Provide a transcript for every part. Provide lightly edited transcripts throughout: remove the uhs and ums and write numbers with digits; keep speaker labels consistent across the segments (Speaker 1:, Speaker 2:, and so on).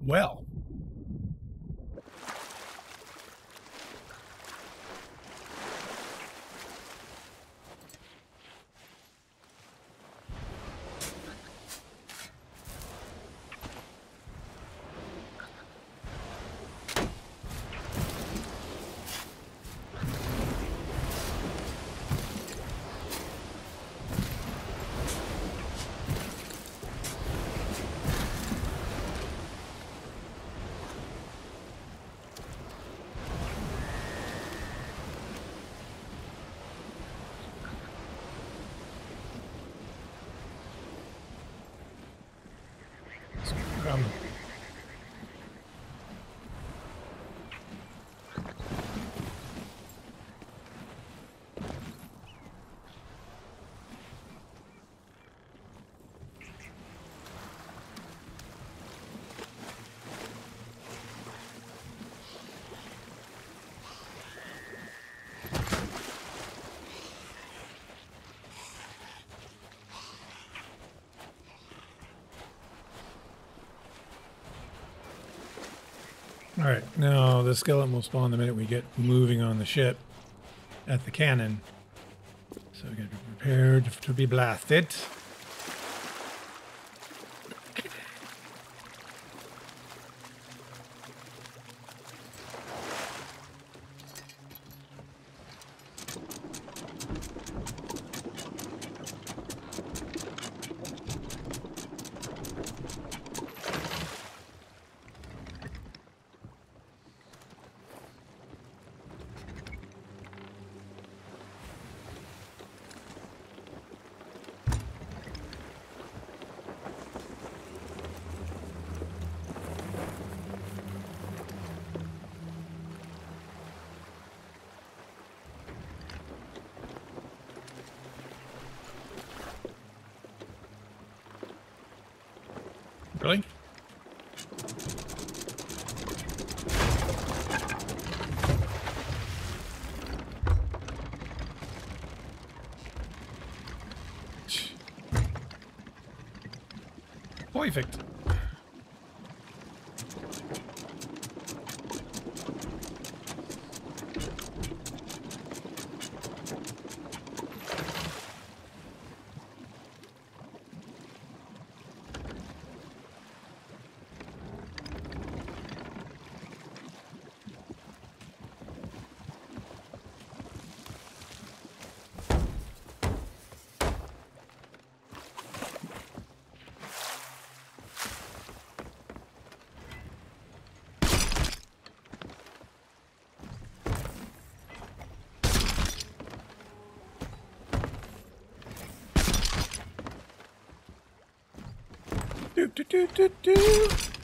Speaker 1: well. Alright, now the skeleton will spawn the minute we get moving on the ship at the cannon. So we gotta be prepared to be blasted. Really? Perfect. Do.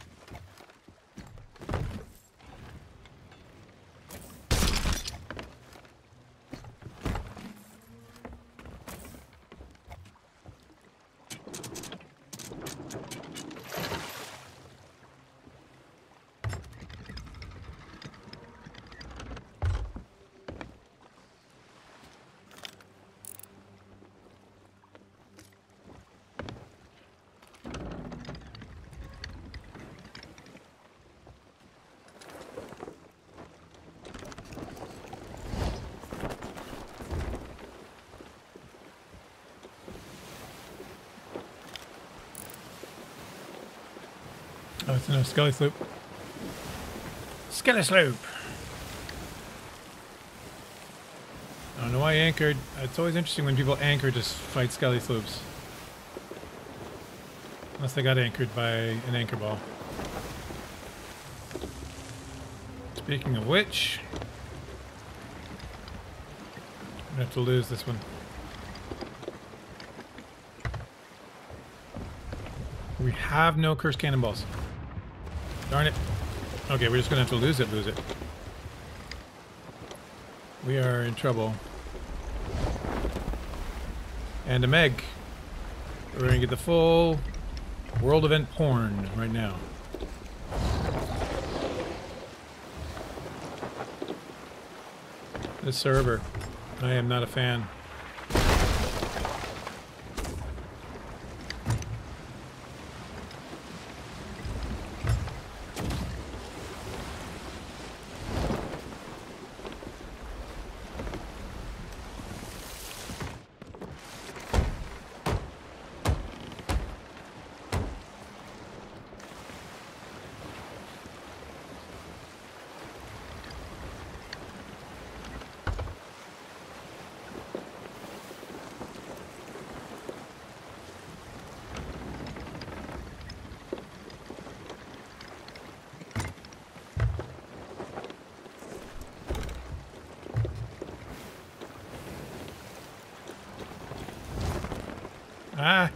Speaker 1: Oh, it's in a skelly sloop. Skelly sloop! I don't know why I anchored. It's always interesting when people anchor to fight skelly sloops. Unless they got anchored by an anchor ball. Speaking of which, I'm gonna have to lose this one. We have no cursed cannonballs. Darn it. Okay, we're just gonna have to lose it. We are in trouble. And a Meg. We're gonna get the full world event porn right now. This server, I am not a fan. Ah!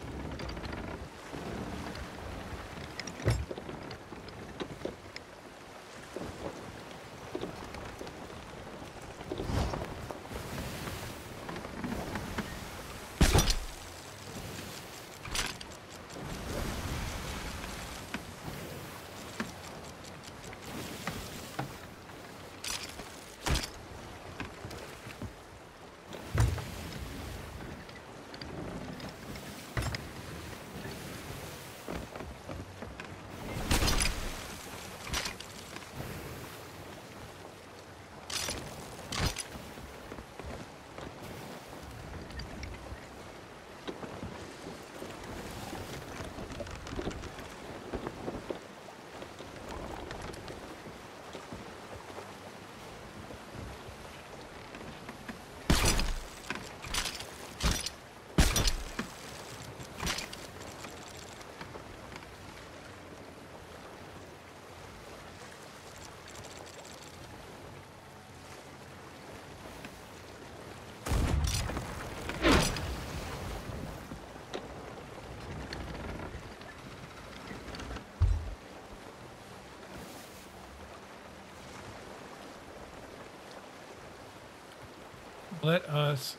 Speaker 1: Let us...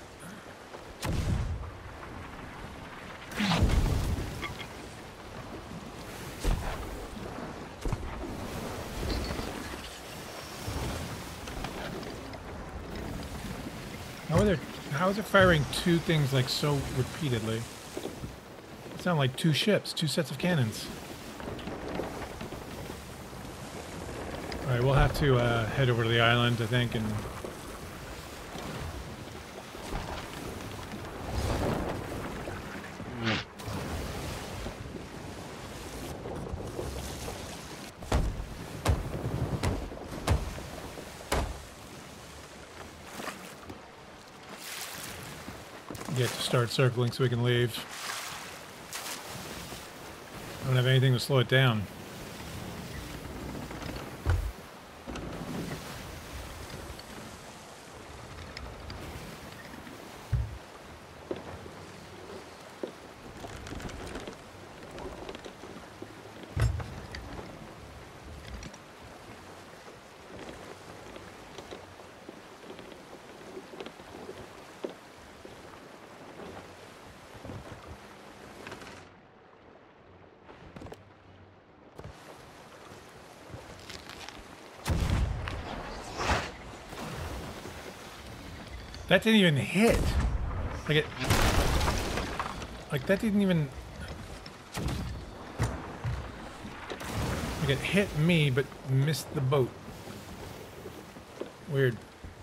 Speaker 1: How is it firing two things like so repeatedly? It sounds like two ships, two sets of cannons. Alright, we'll have to head over to the island, I think, and... get to start circling so we can leave. I don't have anything to slow it down. That didn't even hit. Like that didn't even... Like it hit me, but missed the boat. Weird.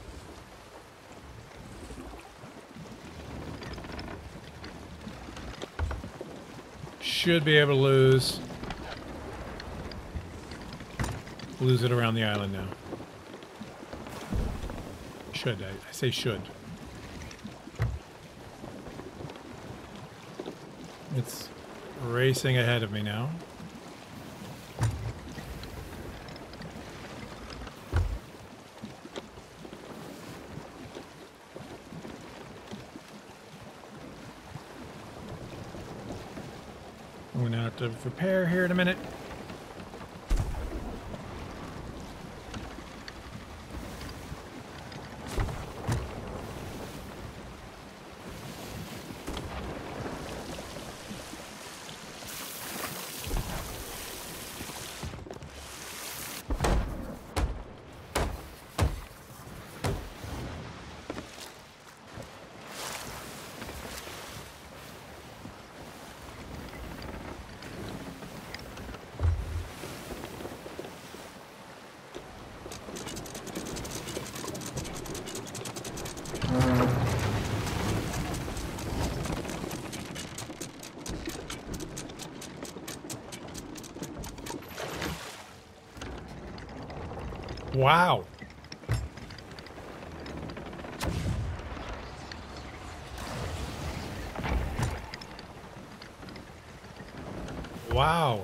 Speaker 1: Should be able to lose it around the island now. Should. I say should. It's racing ahead of me now. I'm going to have to repair here in a minute. Wow. Wow.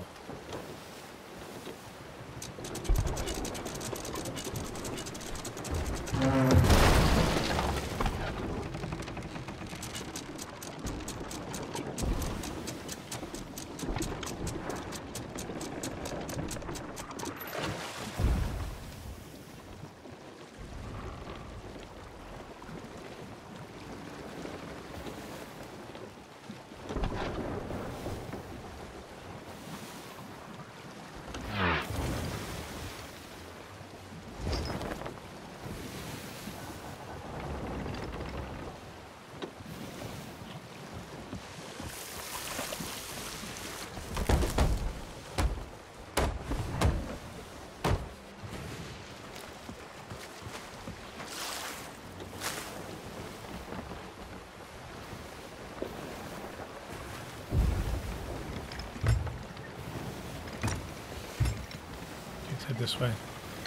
Speaker 1: it this way.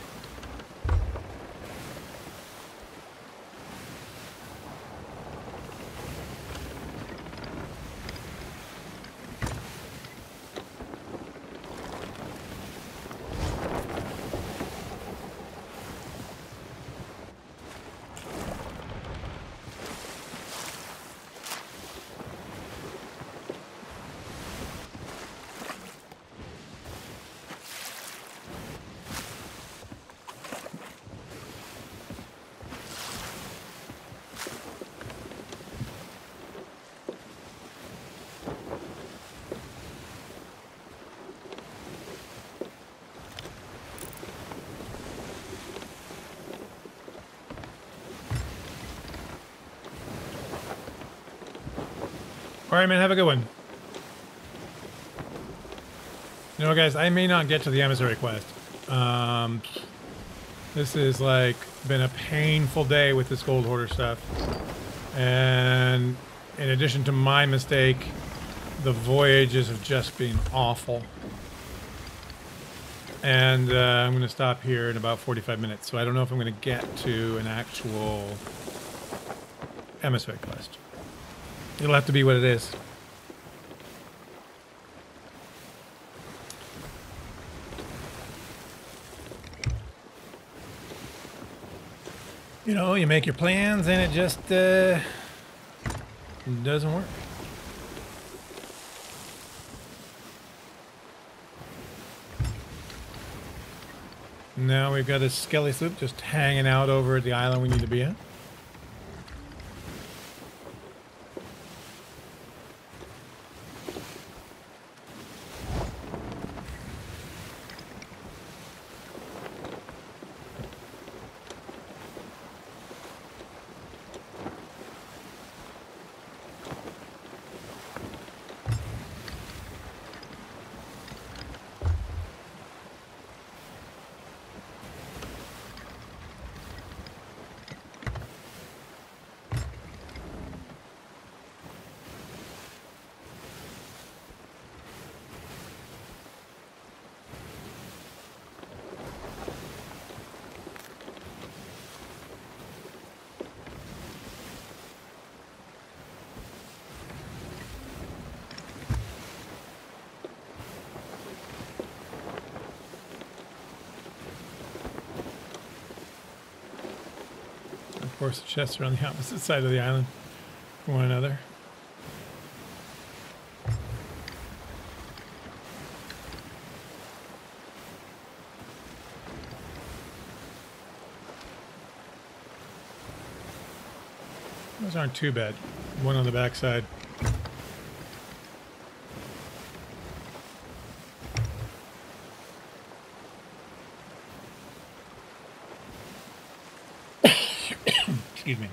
Speaker 1: All right, man, have a good one. You know, guys, I may not get to the emissary quest. This is like been a painful day with this gold hoarder stuff. And in addition to my mistake, the voyages have just been awful. And I'm going to stop here in about 45 minutes. So I don't know if I'm going to get to an actual emissary quest. It'll have to be what it is. You know, you make your plans and it just doesn't work. Now we've got a skelly sloop just hanging out over at the island we need to be at. Of course, the chests are on the opposite side of the island from one another. Those aren't too bad. One on the back side. Excuse me.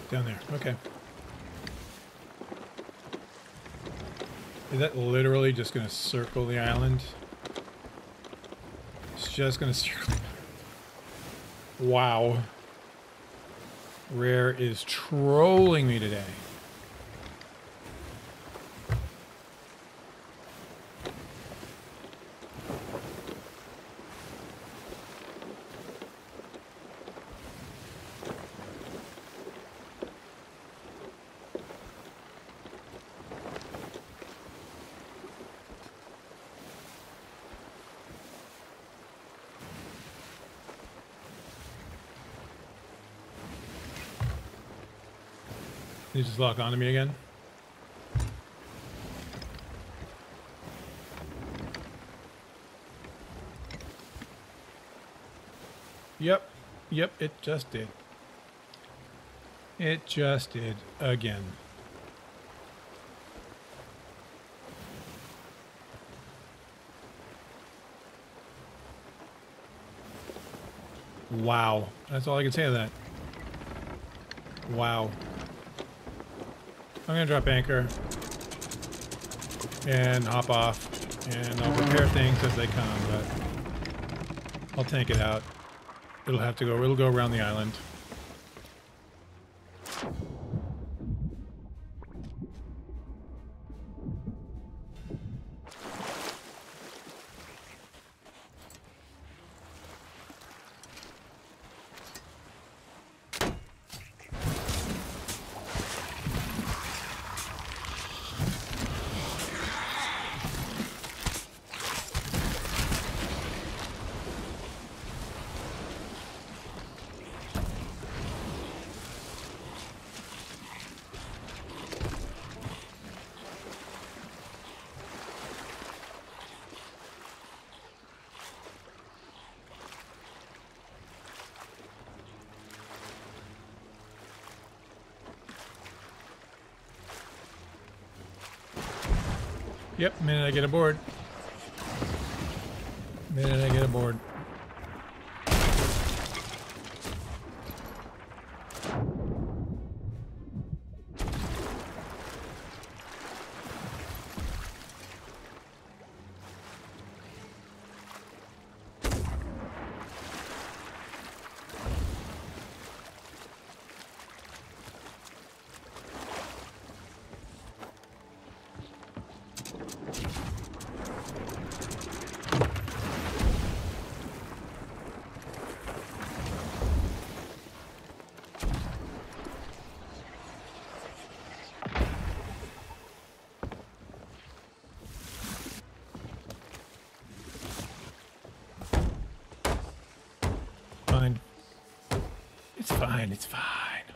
Speaker 1: Down there. Okay. Is that literally just going to circle the island? It's just going to circle. Wow. Rare is trolling me today. You just lock onto me again? Yep. Yep, it just did. It just did again. Wow. That's all I can say to that. Wow. I'm gonna drop anchor and hop off, and I'll repair things as they come, but I'll tank it out. It'll go around the island. Yep, minute I get aboard. Minute I get aboard. Fine. It's fine, it's fine.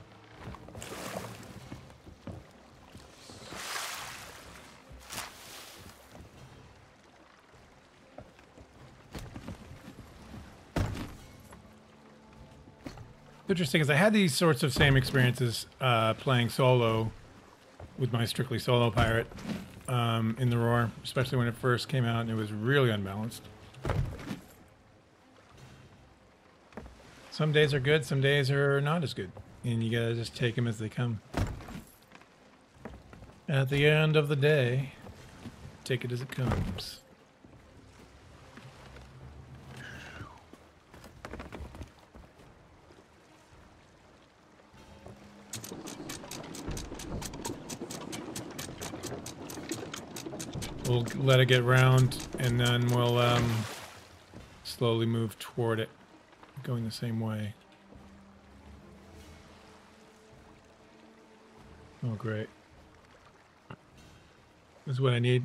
Speaker 1: Interesting is I had these sorts of same experiences playing solo with my strictly solo pirate in the Roar, especially when it first came out and it was really unbalanced. Some days are good, some days are not as good, and you gotta just take them as they come. At the end of the day, take it as it comes. We'll let it get round, and then we'll slowly move toward it, going the same way. Oh, great. This is what I need.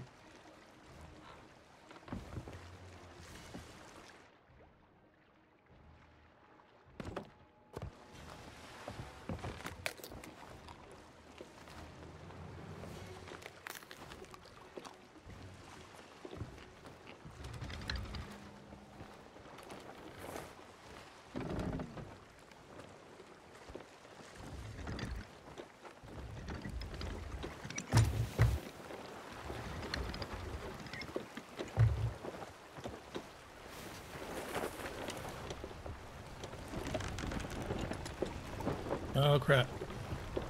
Speaker 1: Oh, crap.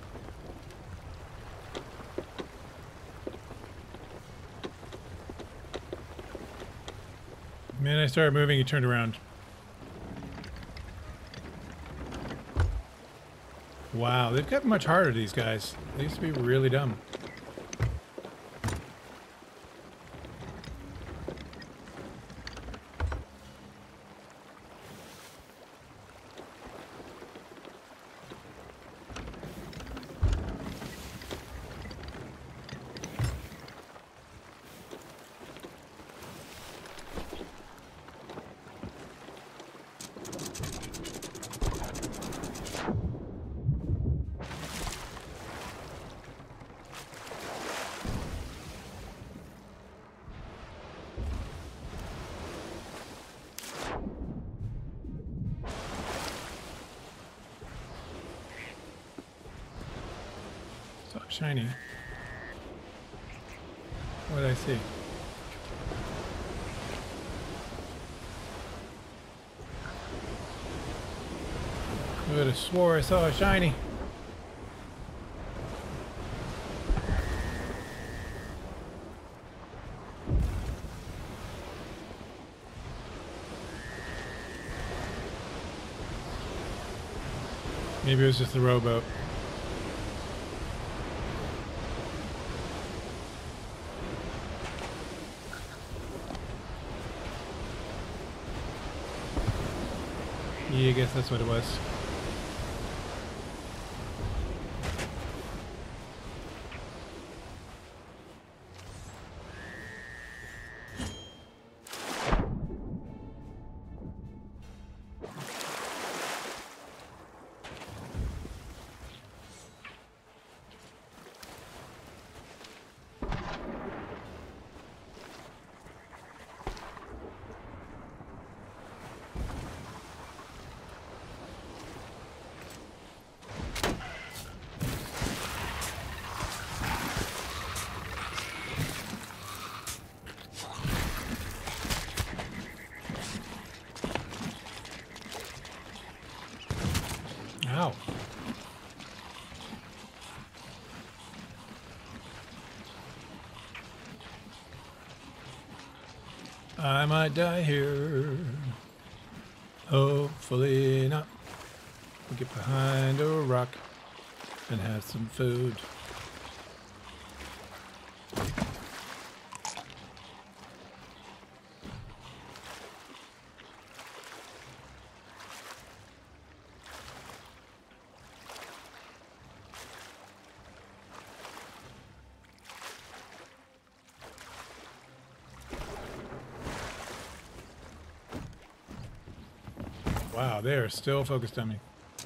Speaker 1: Man, I started moving, he turned around. Wow, they've gotten much harder, these guys. They used to be really dumb. Shiny. What did I see? Could have swore I saw a shiny. Maybe it was just the rowboat. Yeah, I guess that's what it was. Ow. I might die here. Hopefully not. We'll get behind a rock and have some food. Wow, they are still focused on me.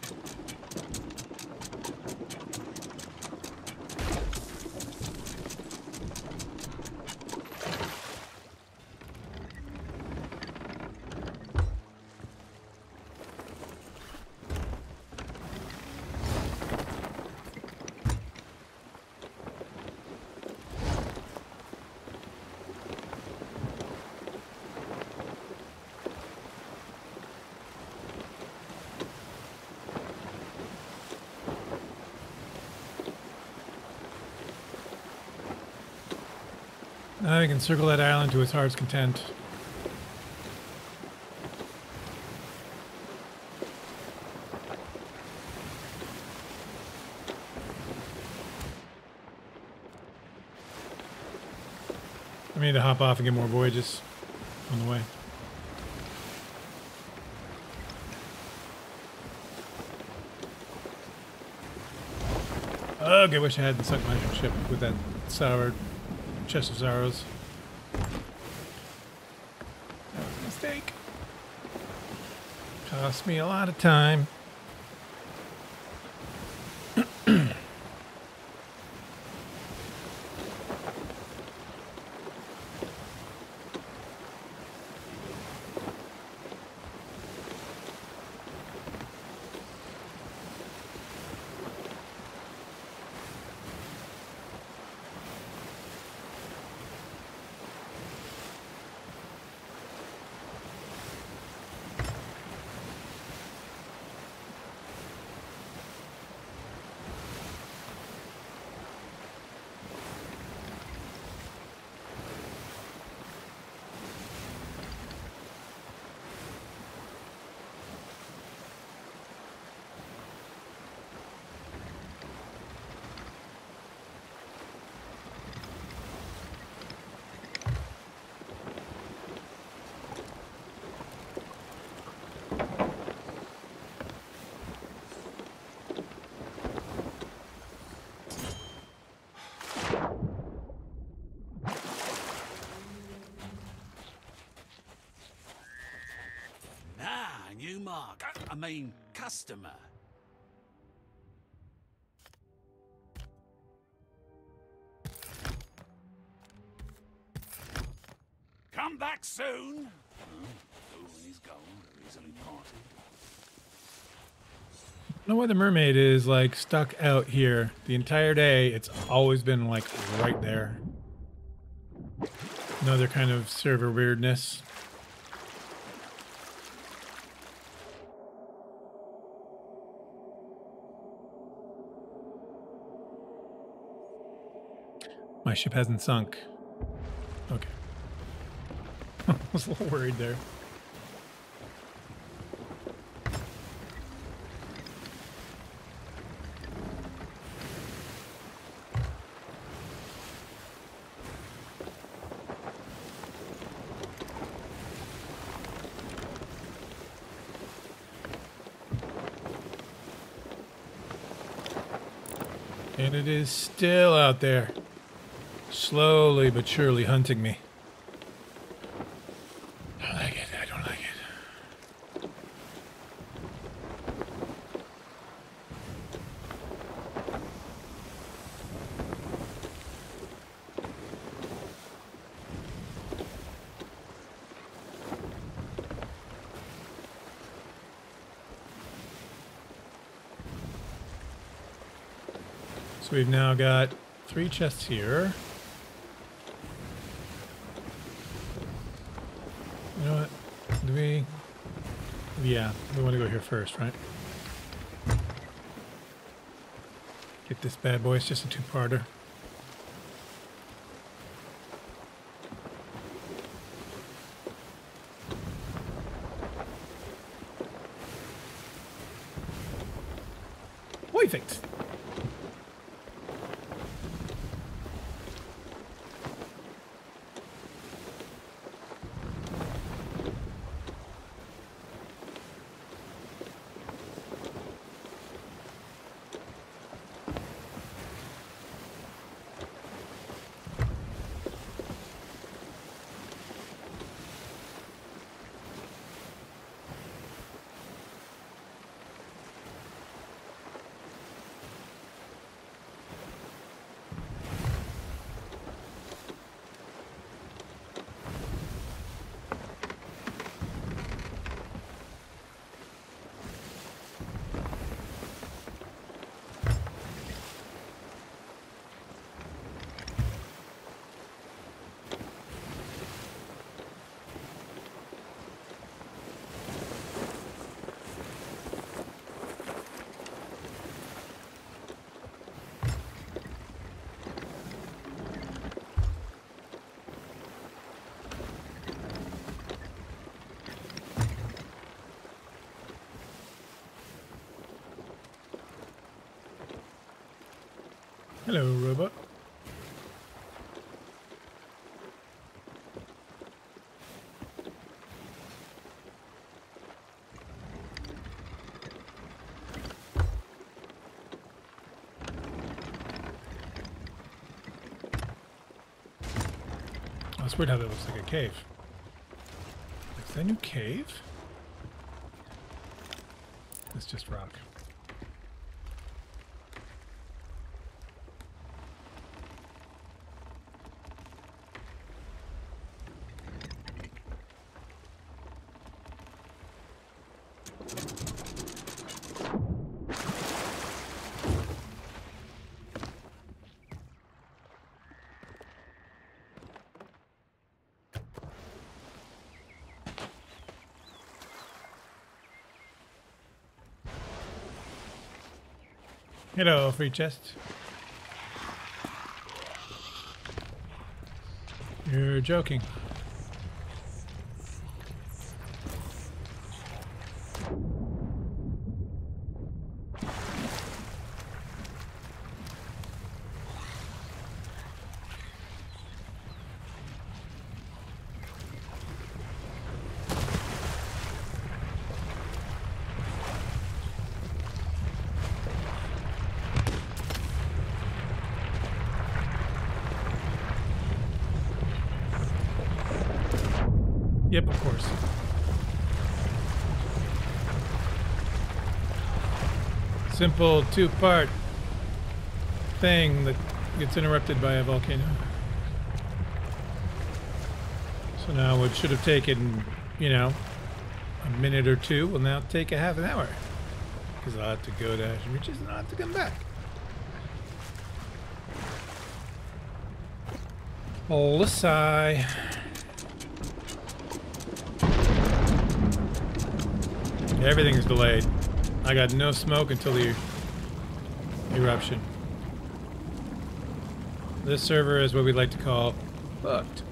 Speaker 1: Now I can circle that island to his heart's content. I need to hop off and get more voyages on the way. Ugh, I wish I hadn't sunk my ship with that sour chest of sorrows. That was a mistake. Cost me a lot of time.
Speaker 2: mark. I mean, customer. Come back soon. Oh, he's gone. Easily parted.
Speaker 1: I don't know why the mermaid is like stuck out here the entire day. It's always been like right there. Another kind of server weirdness. My ship hasn't sunk. Okay. I was a little worried there. And it is still out there, slowly but surely hunting me. I don't like it. I don't like it. So we've now got 3 chests here. You know what? Do we... Yeah, we want to go here first, right? Get this bad boy. It's just a 2-parter. Perfect. Hello, robot. Oh, it's weird how that looks like a cave. Is that a new cave? It's just rock. Hello, free chest. You're joking. Yep, of course. simple two-part thing that gets interrupted by a volcano. So now what should have taken, you know, a minute or two will now take a half an hour. Because I'll have to go to Ash and Reaches and I'll have to come back. Olisai. Everything is delayed. I got no smoke until the eruption. This server is what we like to call fucked.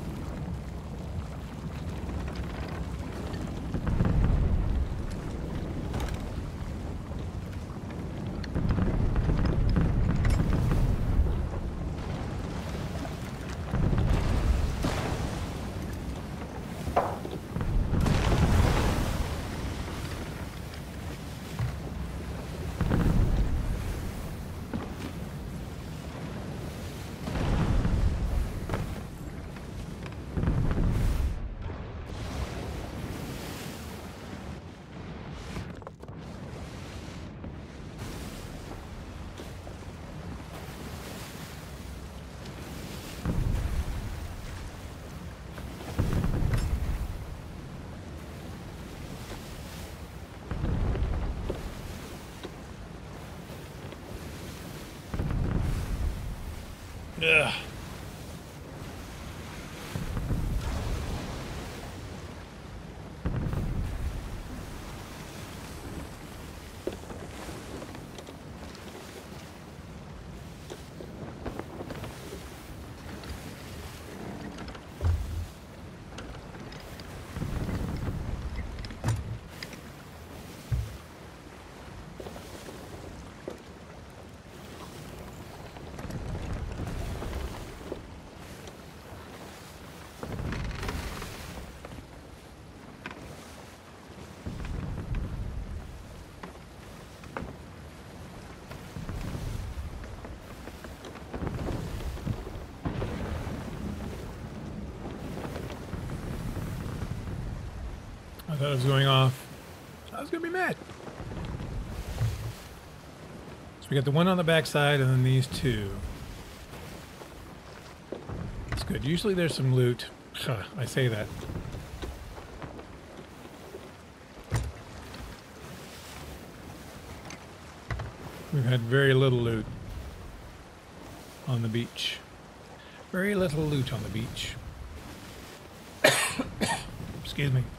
Speaker 1: Ugh. I thought it was going off. I was gonna be mad. So we got the one on the backside and then these two. That's good. Usually there's some loot. I say that. We've had very little loot on the beach. Very little loot on the beach. Excuse me.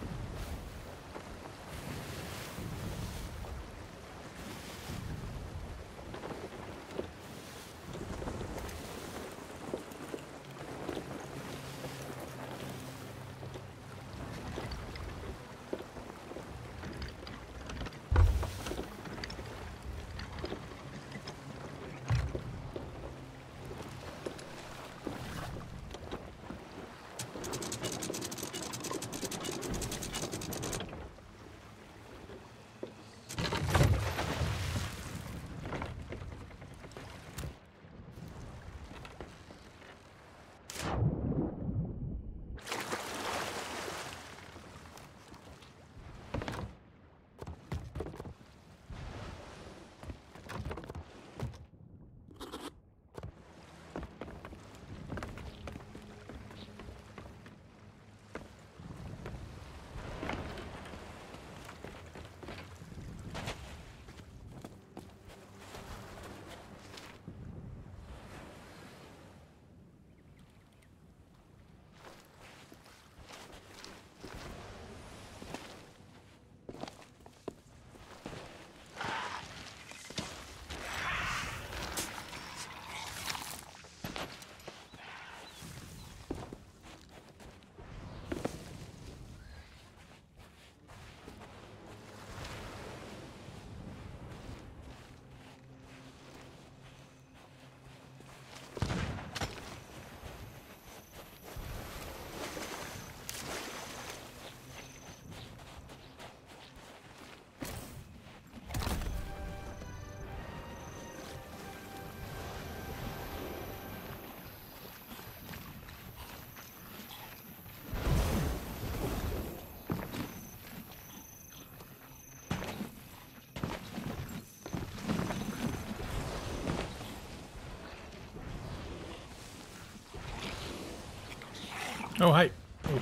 Speaker 1: Oh, hi. Oh.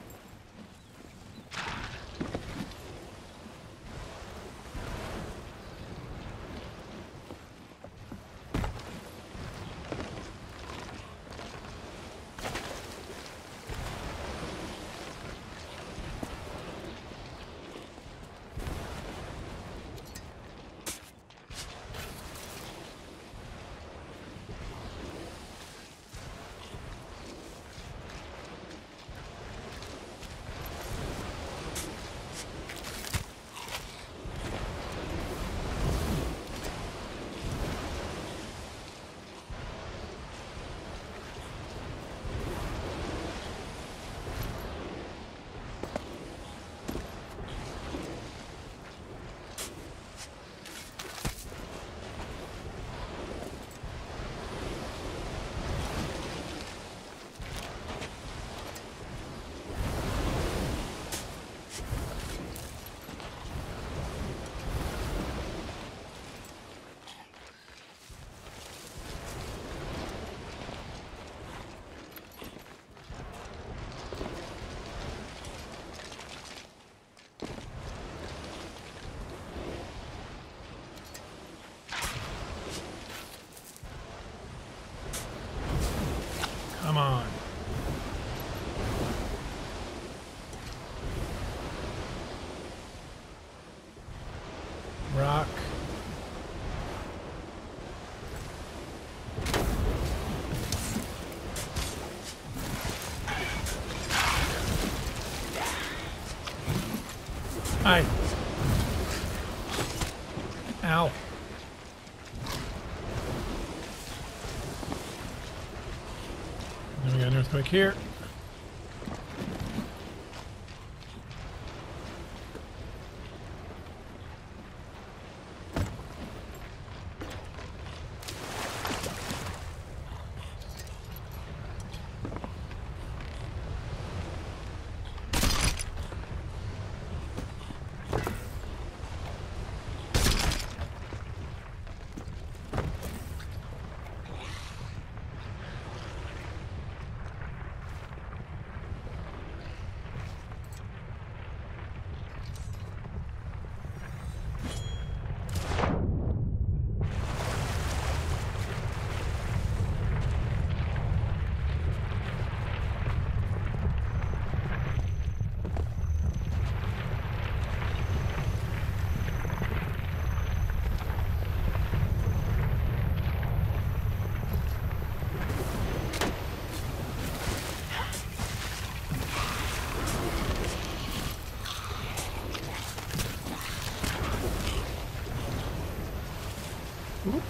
Speaker 1: Come on. Rock. Hi. Ow. Then we got an earthquake here. Oop.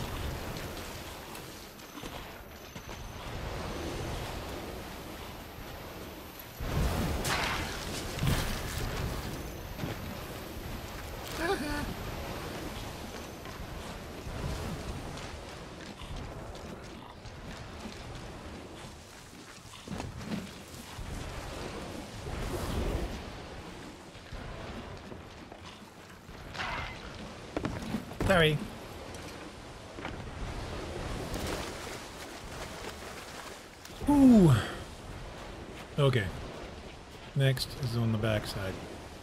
Speaker 1: Sorry. Ooh. Okay. Next is on the back side.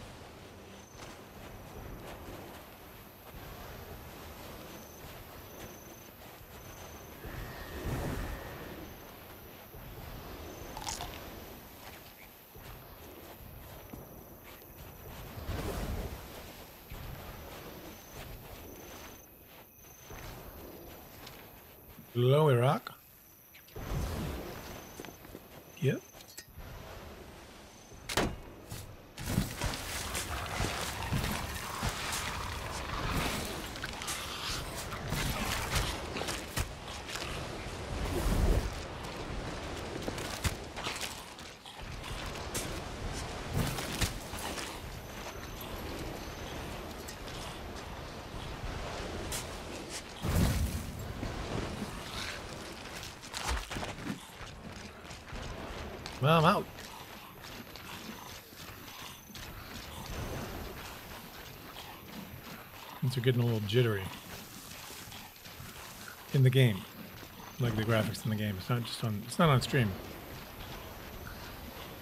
Speaker 1: Lower rock. Yep. Well, I'm out. Things are getting a little jittery in the game, like the graphics in the game. It's not just on. It's not on stream.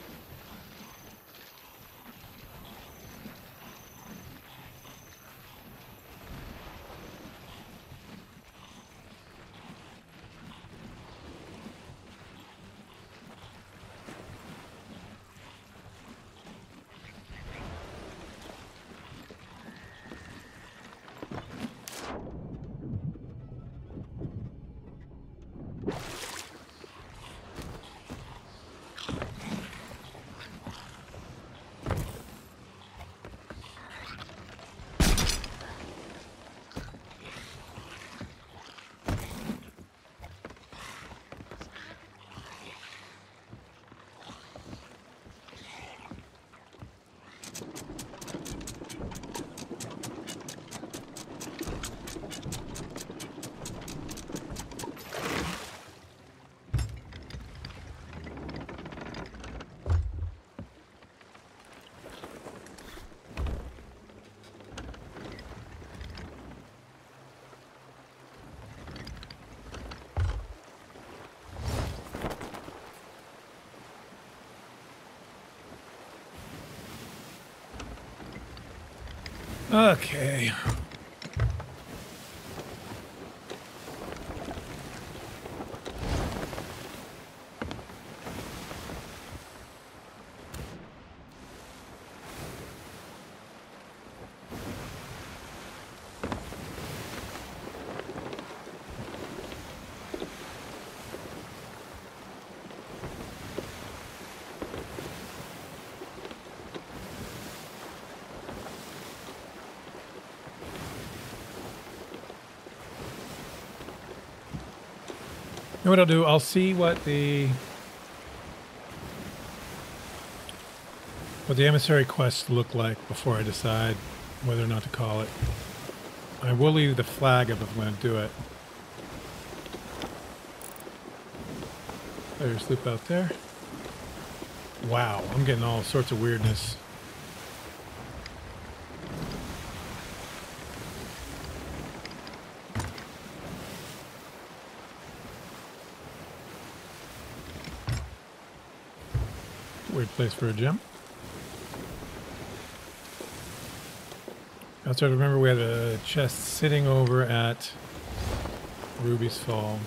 Speaker 1: Okay. You know what I'll do? I'll see what the emissary quests look like before I decide whether or not to call it. I will leave the flag up if I'm going to do it. There's sloop out there. Wow, I'm getting all sorts of weirdness. Weird place for a gem. I also remember we had a chest sitting over at Ruby's Fall.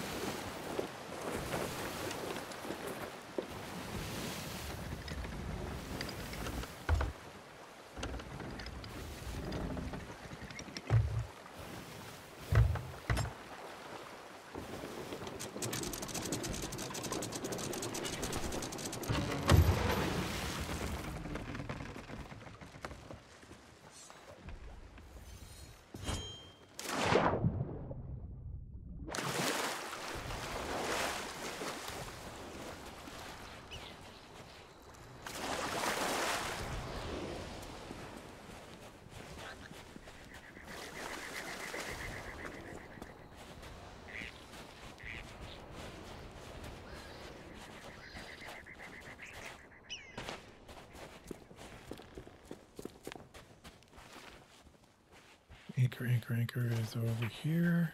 Speaker 1: Anchor is over here.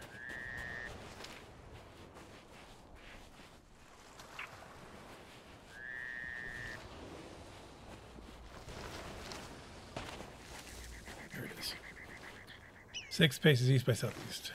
Speaker 1: There it is. 6 paces east by southeast.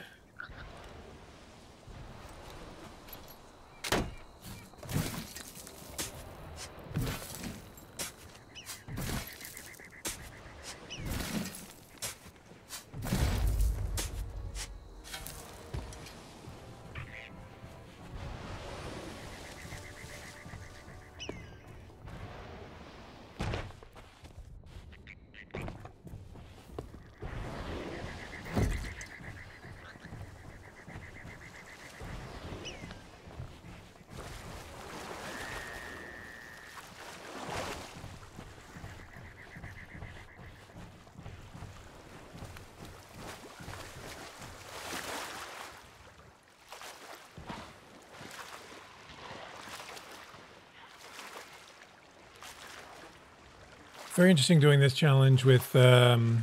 Speaker 1: Very interesting doing this challenge with in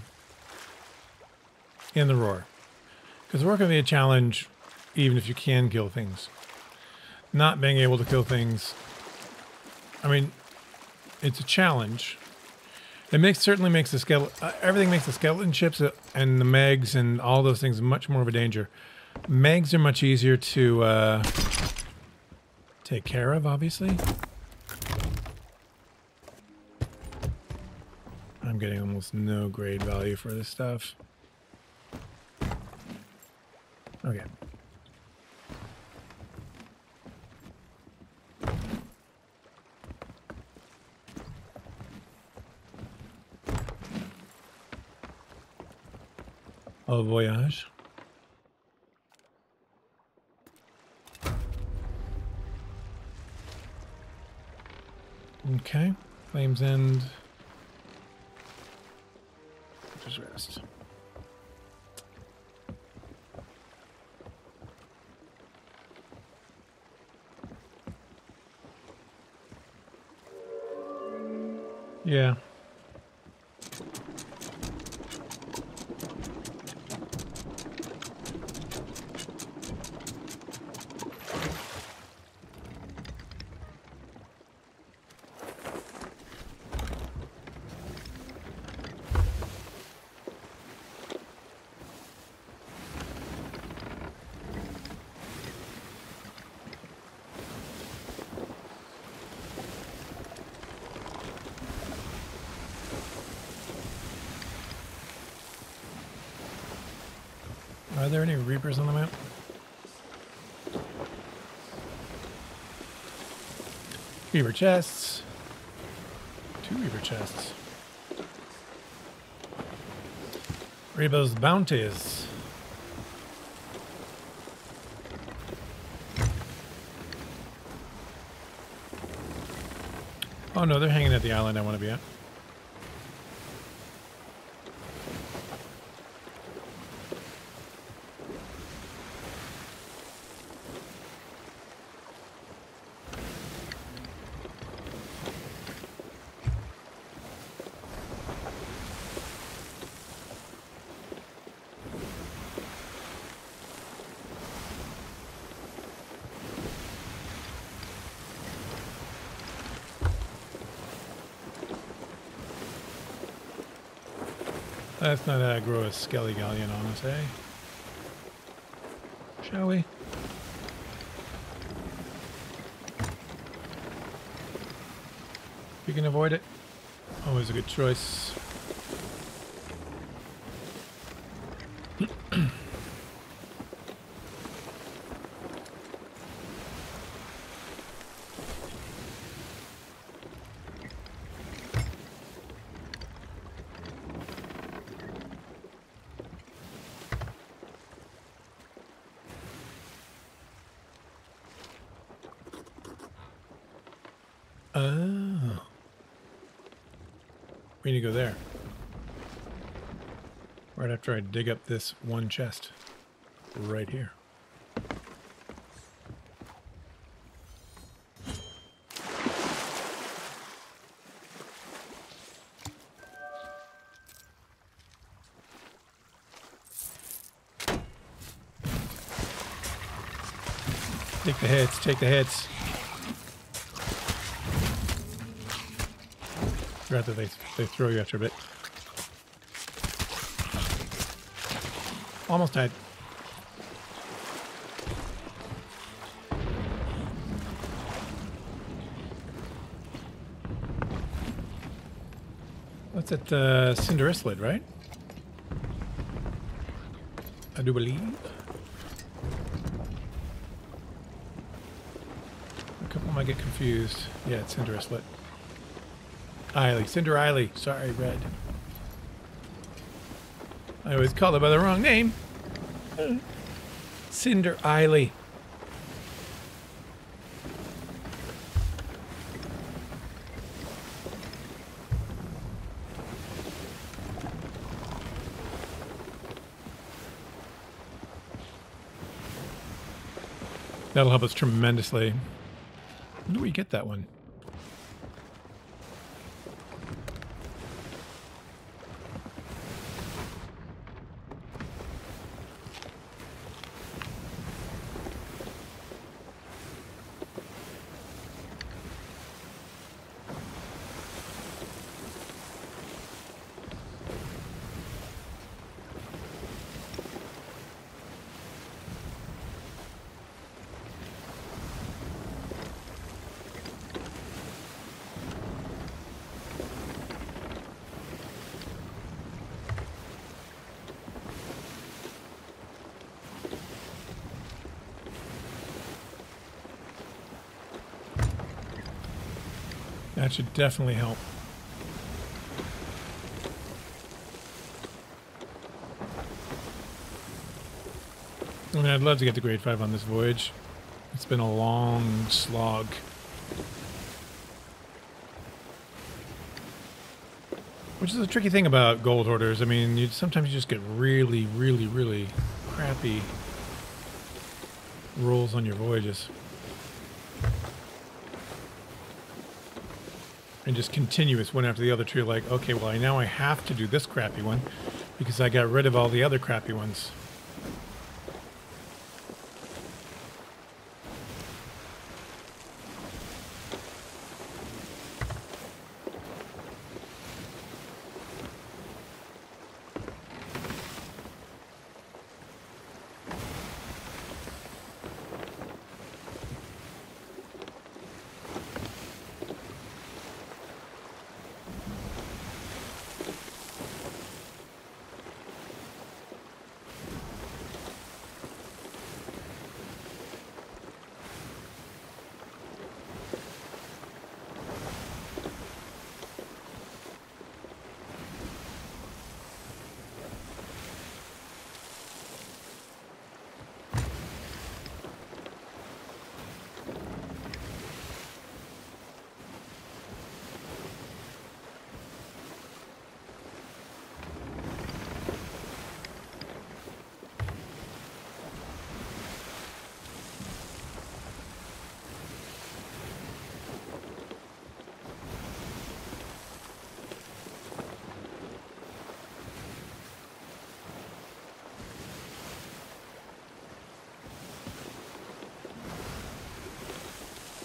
Speaker 1: the roar, because the roar can be a challenge even if you can kill things. Not being able to kill things, I mean, it's a challenge. It certainly makes the skeleton, everything makes the skeleton ships and the megs and all those things much more of a danger. Megs are much easier to take care of, obviously. I'm getting almost no grade value for this stuff. Okay. Au voyage. Okay. Flames End. Just rest. Yeah. Are there any reapers on the map? Reaper chests. 2 reaper chests. Reaper's bounties. Oh no, they're hanging at the island I want to be at. Let's not grow a skelly galleon on us, eh? Shall we? We can avoid it. Always a good choice. Oh. We need to go there. Right after I dig up this one chest. Right here. Take the hits, take the hits. Rather they throw you after a bit. Almost died. What's it? Cinder Islet, right? I do believe. A couple might get confused. Yeah, it's Cinder Islet. Eiley. Cinder Eiley. Sorry, Red. I always call it by the wrong name. Cinder Eiley. That'll help us tremendously. When do we get that one? That should definitely help. I mean, I'd love to get to grade 5 on this voyage. It's been a long slog. Which is a tricky thing about gold hoarders. I mean, sometimes you just get really, really, really crappy rolls on your voyages. And just continuous one after the other too. Like, okay, well, now I have to do this crappy one because I got rid of all the other crappy ones.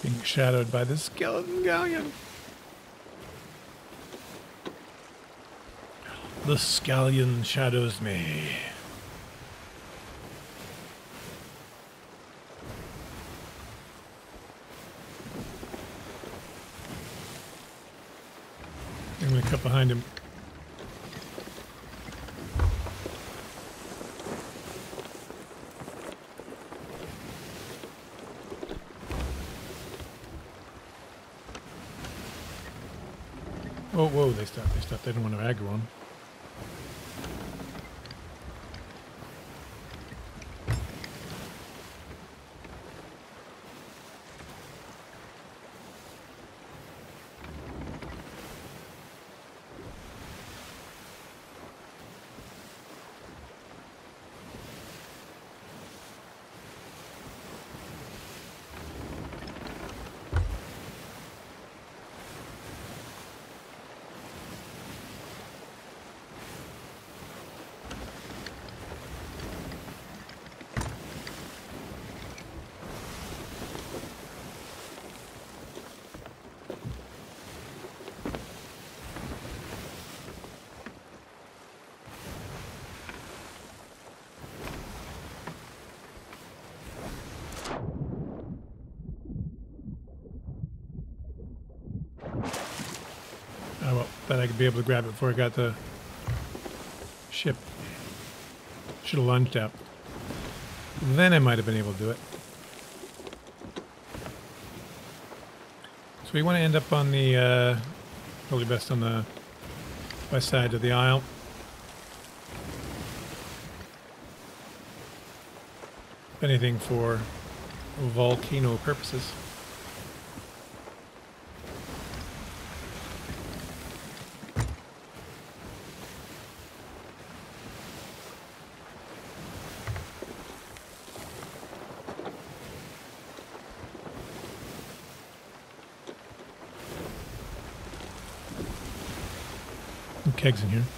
Speaker 1: Being shadowed by the skeleton galleon. The scallion shadows me. I'm going to cut behind him. Oh, whoa, they stopped. They stopped. They didn't want to aggro him. Oh, well, thought I could be able to grab it before I got the ship. Should have lunged out. Then I might have been able to do it. So we want to end up on the, probably best on the west side of the isle. If anything, for volcano purposes. Kegs in here.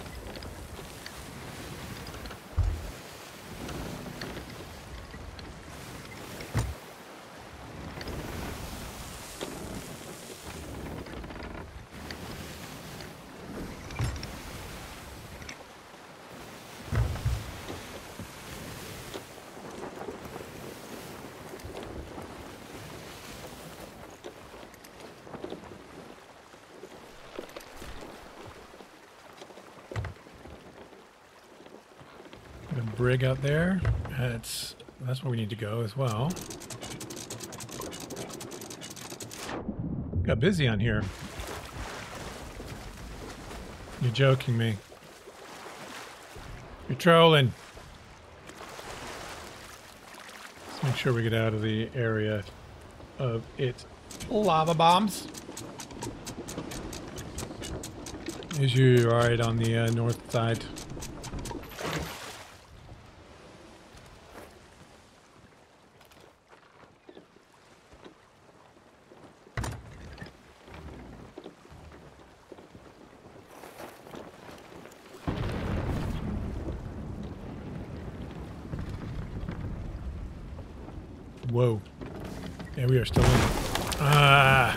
Speaker 1: Brig out there. That's where we need to go as well. Got busy on here. You're joking me. You're trolling. Let's make sure we get out of the area of its lava bombs. Is you right on the north side? Whoa. Yeah, we are still in. Ah.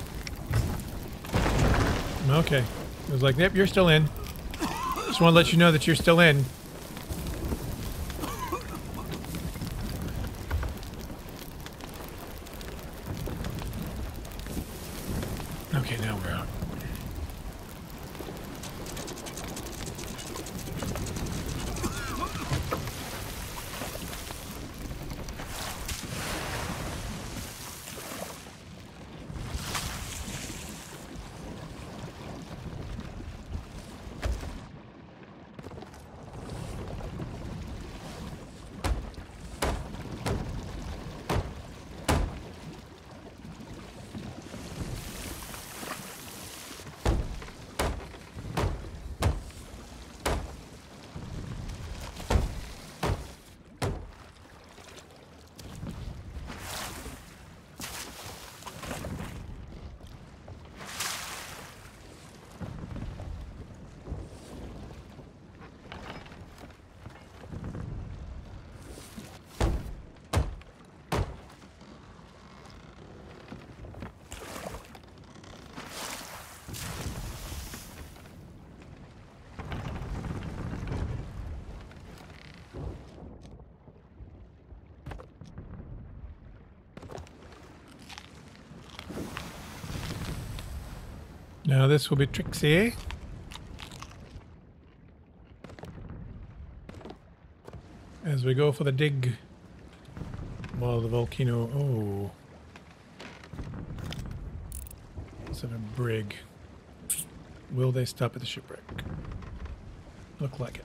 Speaker 1: Okay. It was like, yep, you're still in. Just want to let you know that you're still in. Okay, now we're out. Now this will be tricksy. As we go for the dig. While the volcano... Oh. Let's have a brig. Will they stop at the shipwreck? Look like it.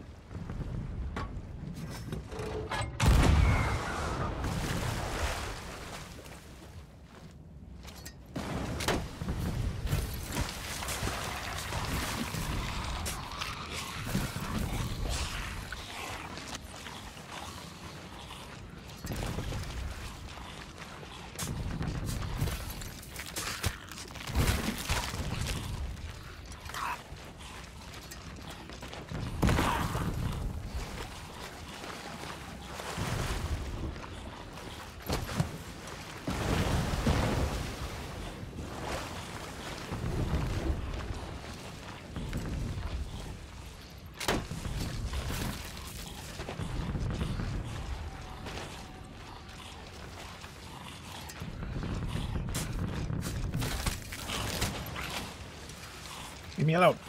Speaker 1: Leave me alone.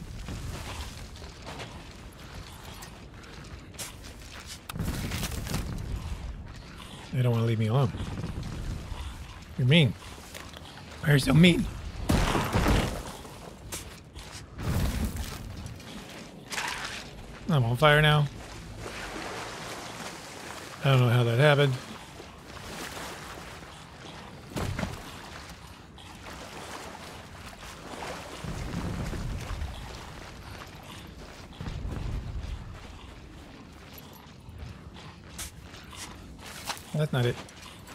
Speaker 1: They don't want to leave me alone. You're mean. Why are you so mean? I'm on fire now. I don't know how that happened. That's not it.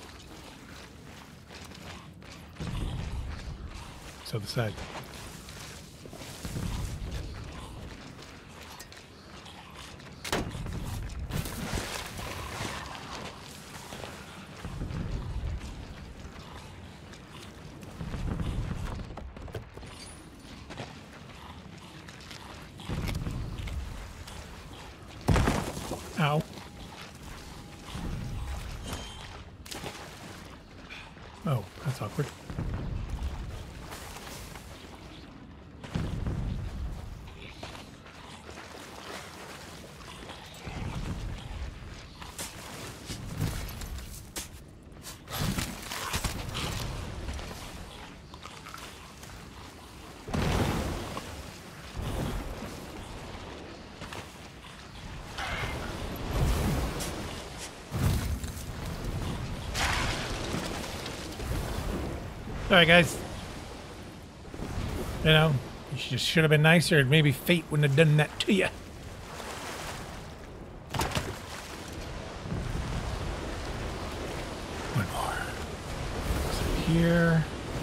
Speaker 1: It's other side. Ow. Oh, that's awkward. Sorry, guys. You know, you just should have been nicer. Maybe fate wouldn't have done that to you. One more. So here.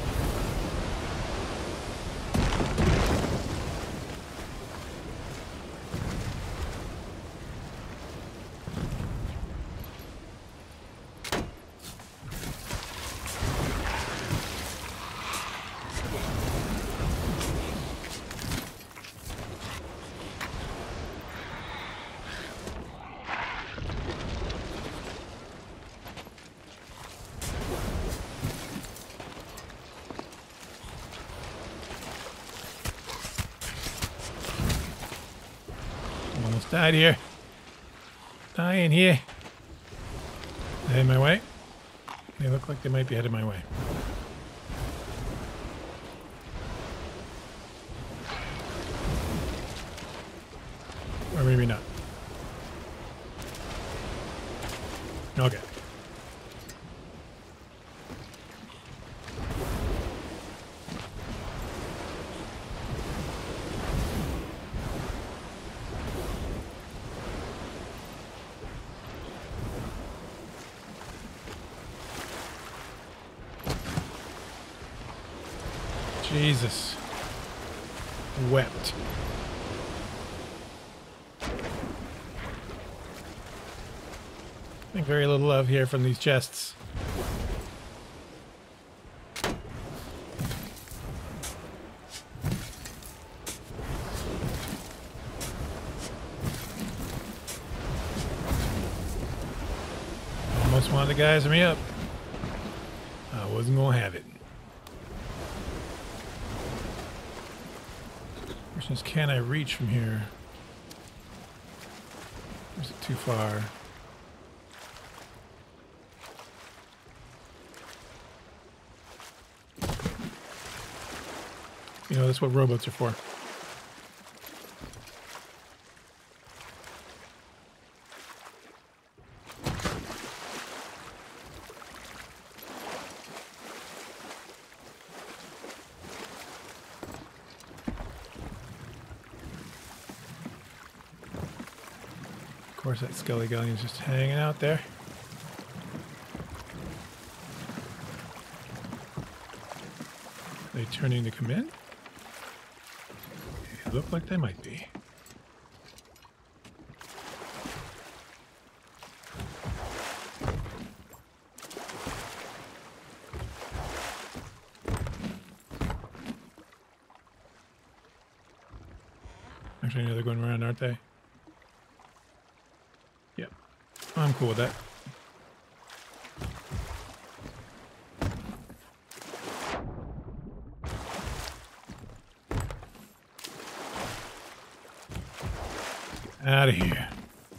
Speaker 1: Almost died here. Dying here. They headed my way? They look like they might be headed my way. Or maybe not. Okay. Jesus. Wept. I think very little love here from these chests. Almost wanted to geyser me up. I wasn't gonna have it. Question is, can I reach from here? Or is it too far? You know, that's what rowboats are for. Of course, that Skelly Gallion's just hanging out there. Are they turning to come in? They look like they might be. Actually, I know they're going around, aren't they? Yep. I'm cool with that. Out of here.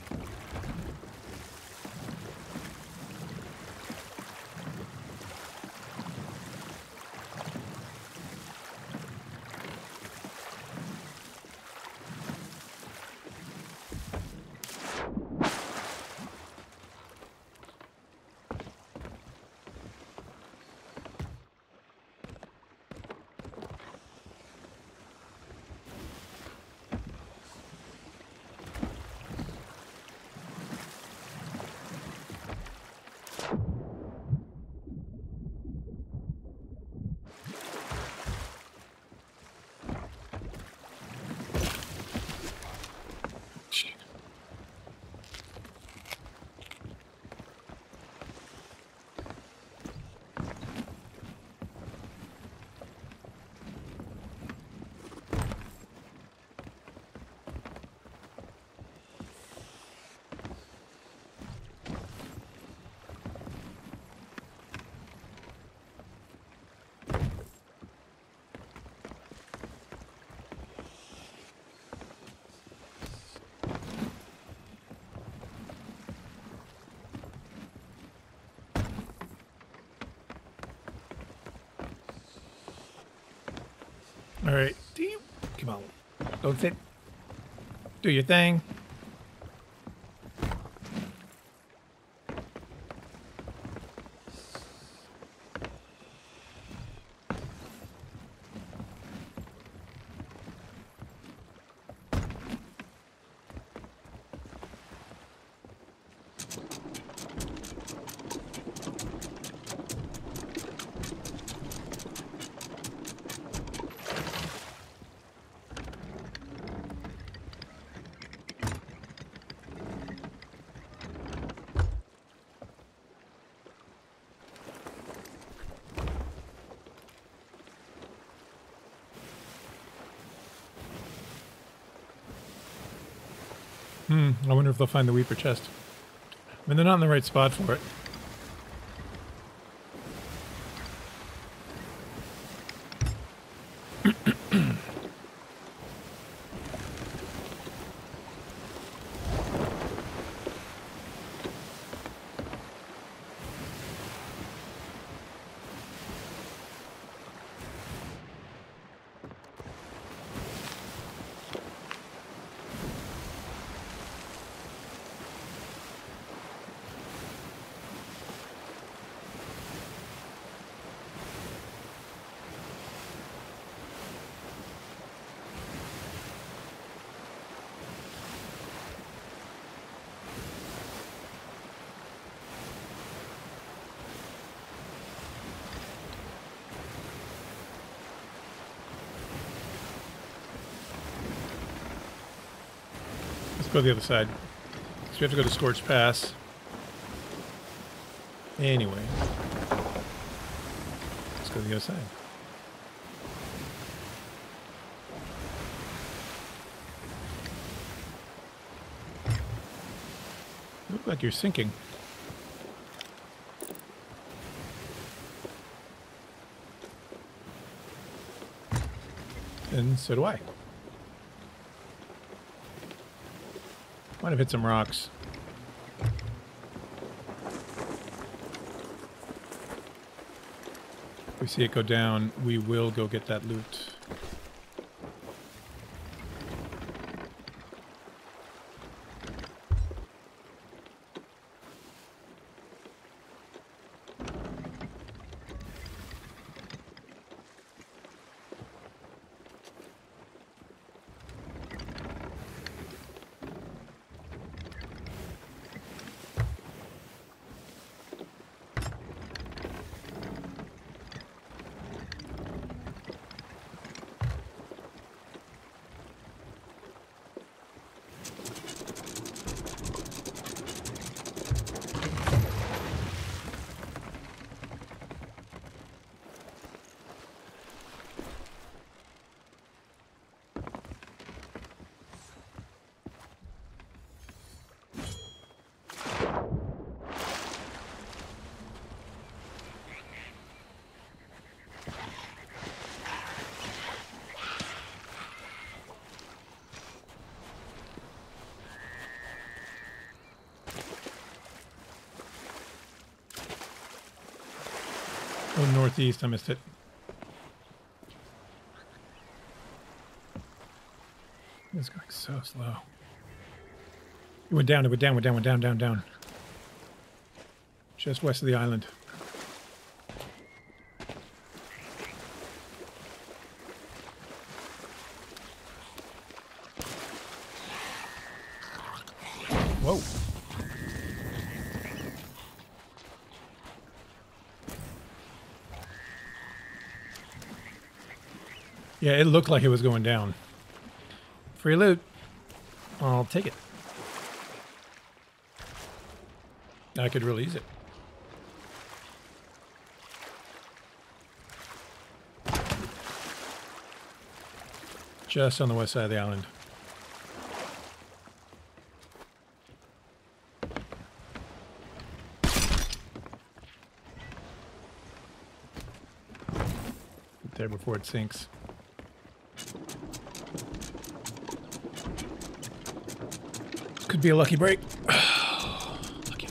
Speaker 1: All right. Come on. Don't sit. Do your thing. I wonder if they'll find the Weeper chest. I mean, they're not in the right spot for it. Let's go to the other side. So we have to go to Scorched Pass. Anyway. Let's go to the other side. You look like you're sinking. And so do I. Might have hit some rocks. If we see it go down, we will go get that loot. Oh, northeast, I missed it. It's going so slow. It went down, down. Just west of the island. Whoa. Yeah, it looked like it was going down. Free loot. I'll take it. I could really use it. Just on the west side of the island. Get there before it sinks. Could be a lucky break. Lucky.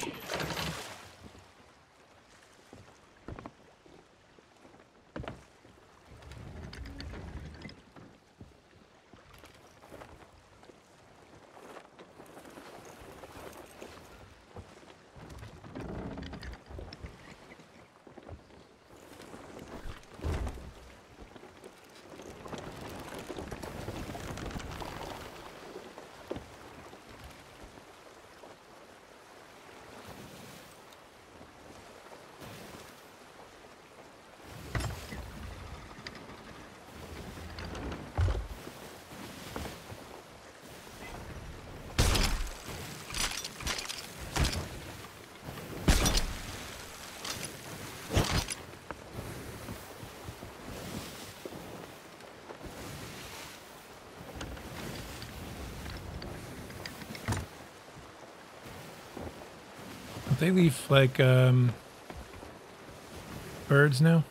Speaker 1: They leave like birds now.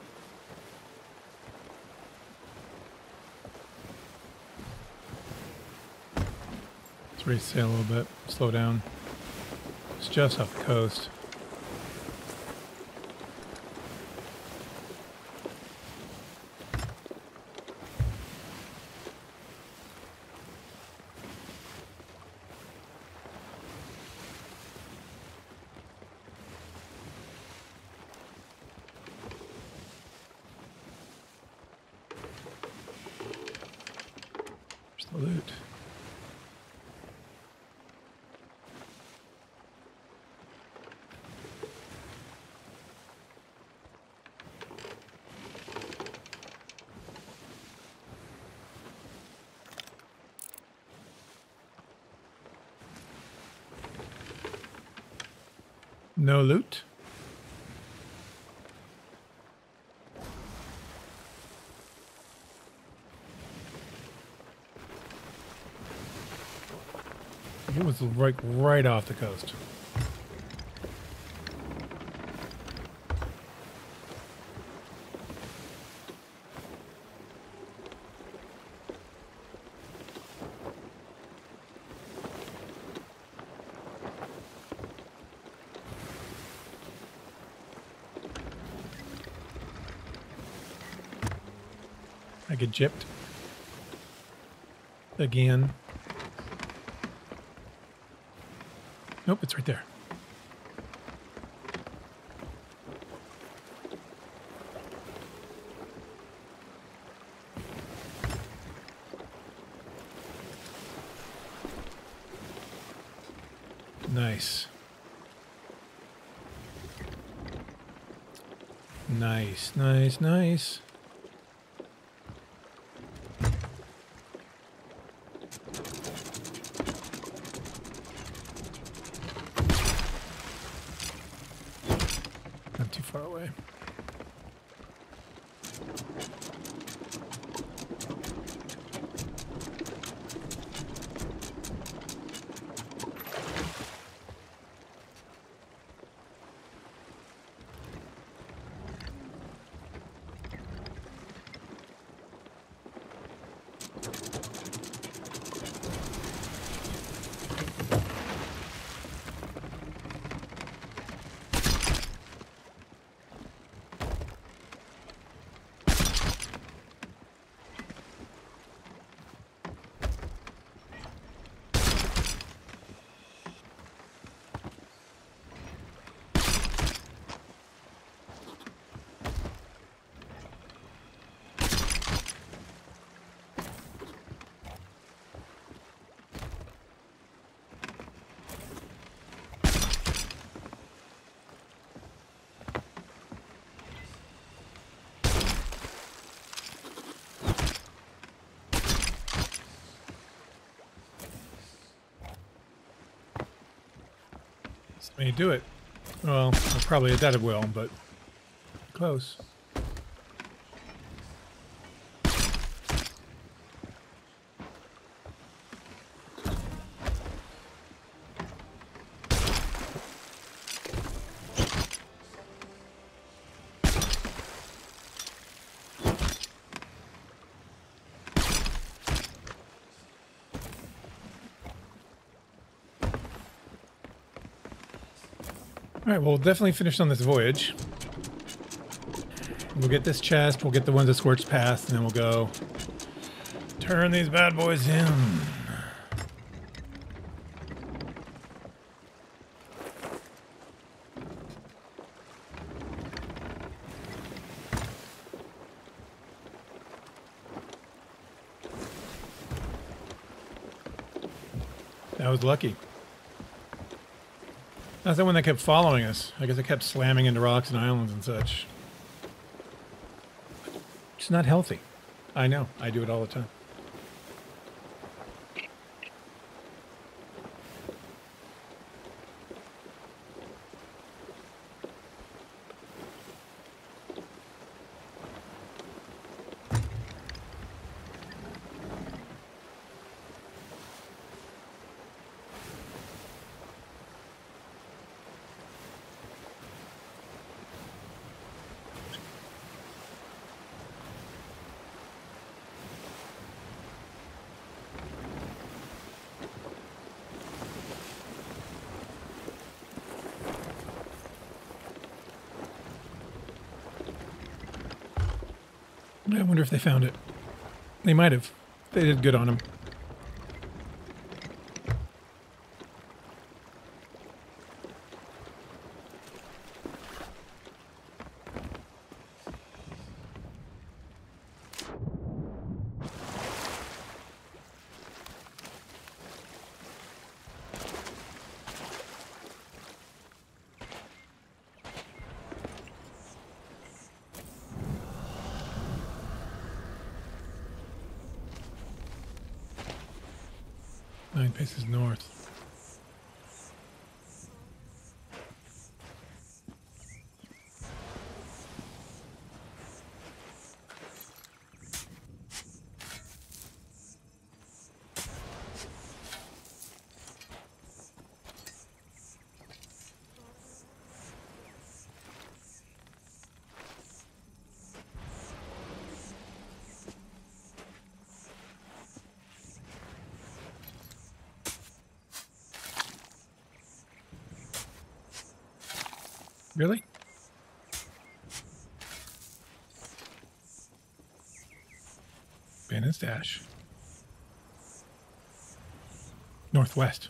Speaker 1: Let's raise sail a little bit, slow down. It's just off the coast. Loot. No loot. It was right off the coast. I get gypped. Again. Nope, it's right there. Nice. Nice, nice, nice. Not too far away. May do it. Well, I probably doubt it will, but close. All right, well, we'll definitely finish on this voyage. We'll get this chest, we'll get the ones that scorched past, and then we'll go turn these bad boys in. That was lucky. That's the one that kept following us. I guess it kept slamming into rocks and islands and such. It's not healthy. I know. I do it all the time. I wonder if they found it. They might have. They did good on them. Nine paces north. Really? Abandoned stash. Northwest.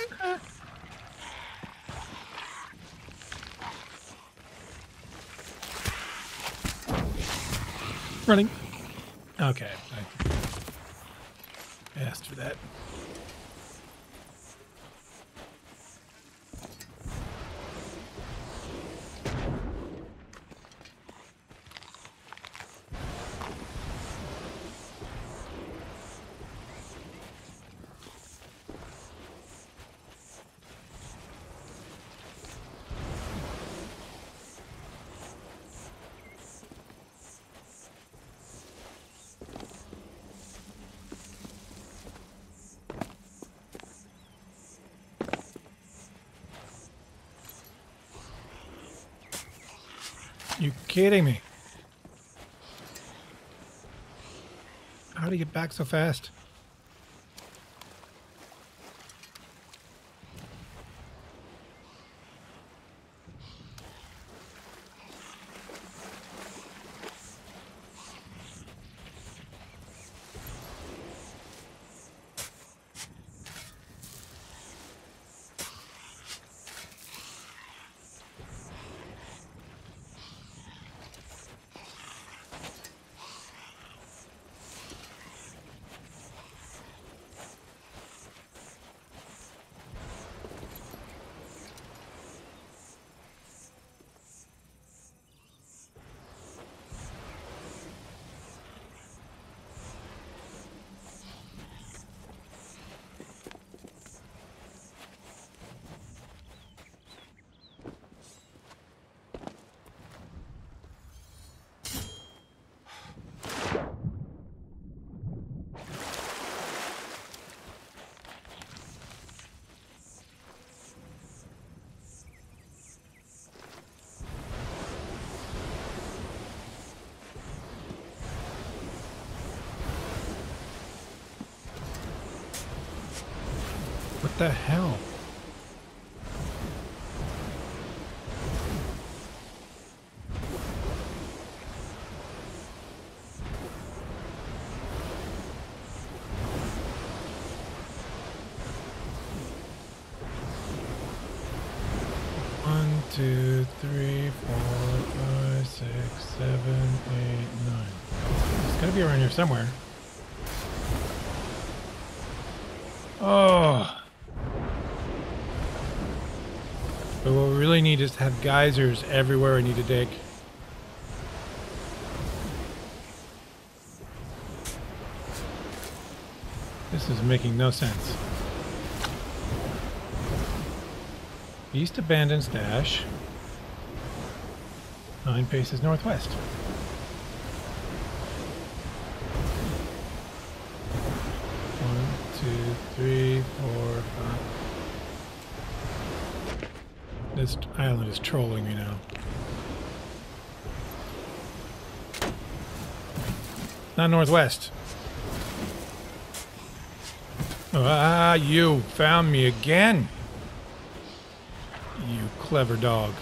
Speaker 1: Running. Okay. I asked for that. You kidding me? How do you get back so fast? What the hell? One, two, three, 4, 5, 6, 7, 8, 9. It's gotta be around here somewhere. Oh. But what we really need is to have geysers everywhere I need to dig. This is making no sense. East abandoned stash. 9 paces northwest. 1, 2, 3, 4, 5. This island is trolling me now. Not northwest. Ah, you found me again. You clever dog.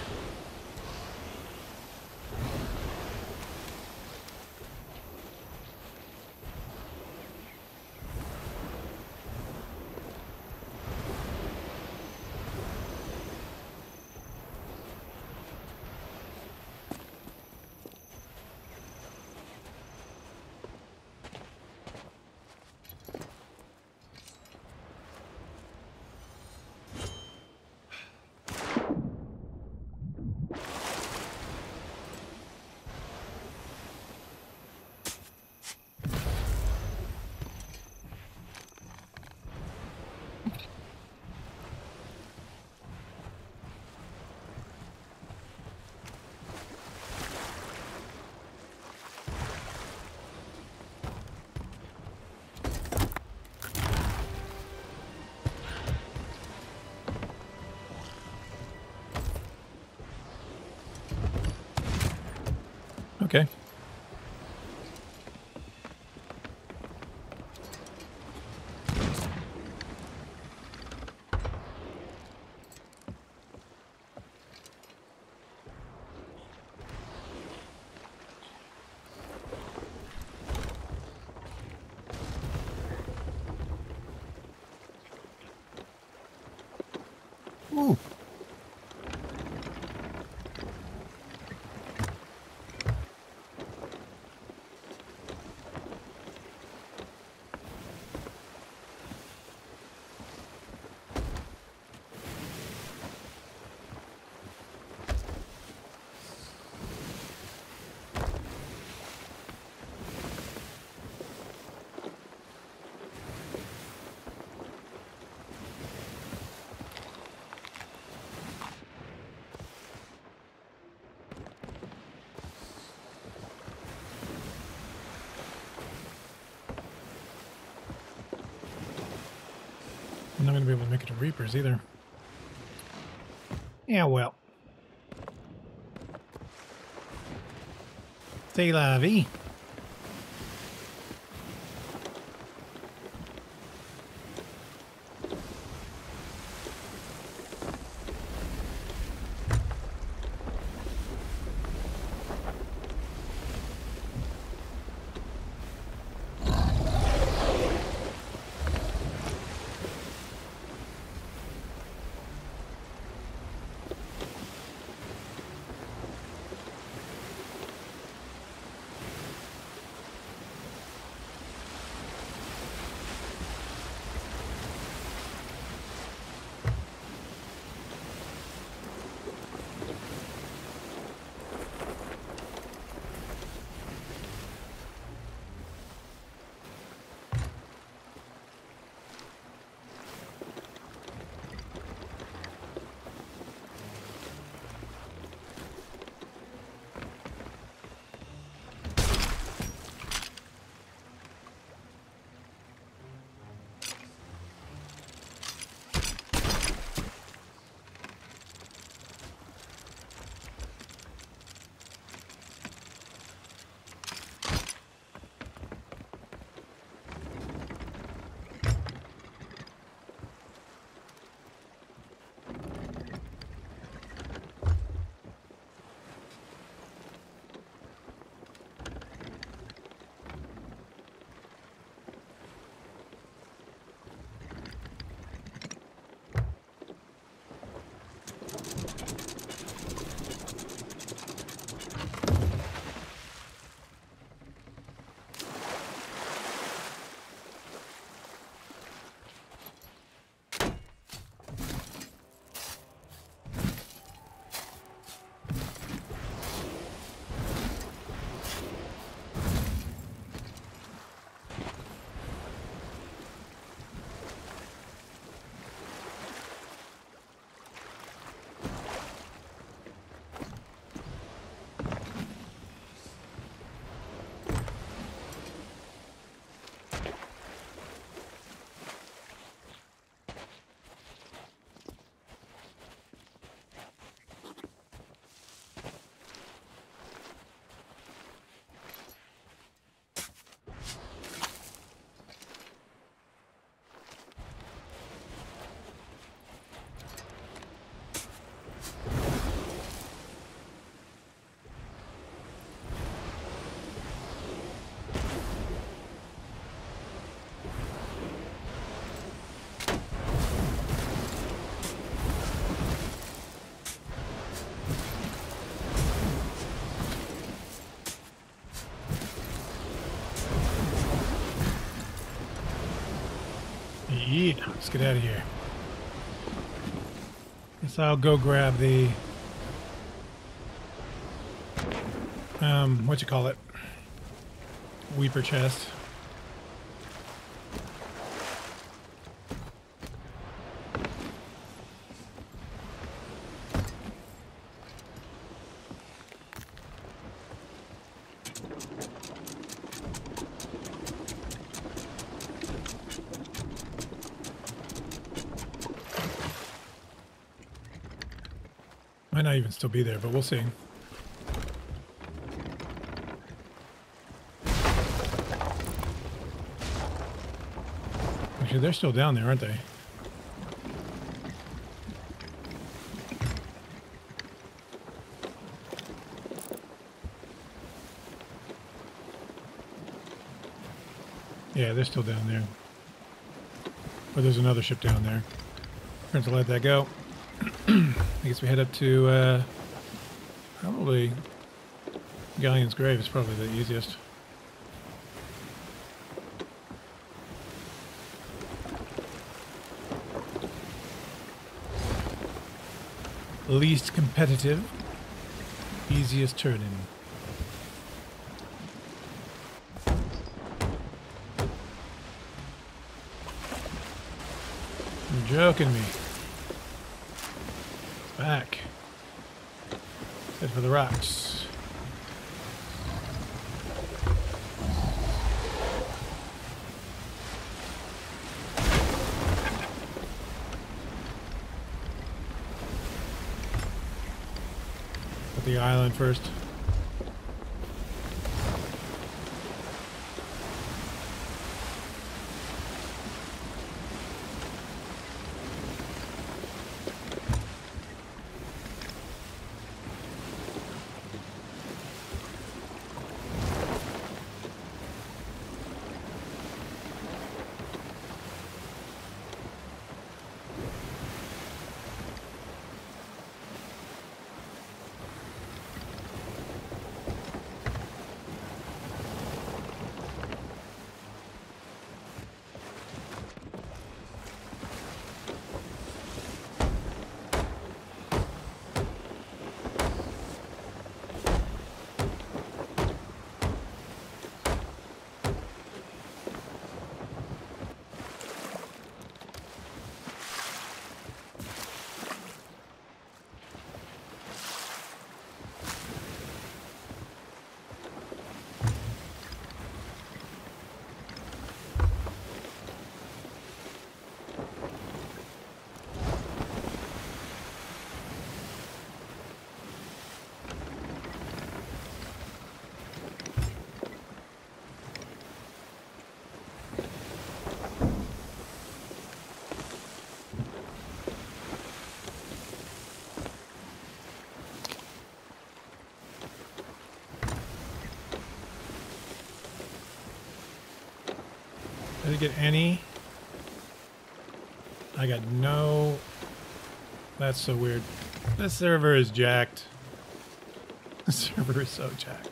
Speaker 1: Okay. Ooh. I'm not going to be able to make it to Reapers either. Yeah, well. C'est la vie. Yeah, let's get out of here. Guess I'll go grab the what you call it? Weeper chest. Might not even still be there, but we'll see. Actually, they're still down there, aren't they? Yeah, they're still down there. But there's another ship down there. We're going to let that go. I guess we head up to probably Galleon's Grave is probably the easiest. Least competitive, easiest turn-in. You're joking me. Back. Head for the rocks. Put the island first. Did I get any? I got no... That's so weird. This server is jacked. The server is so jacked.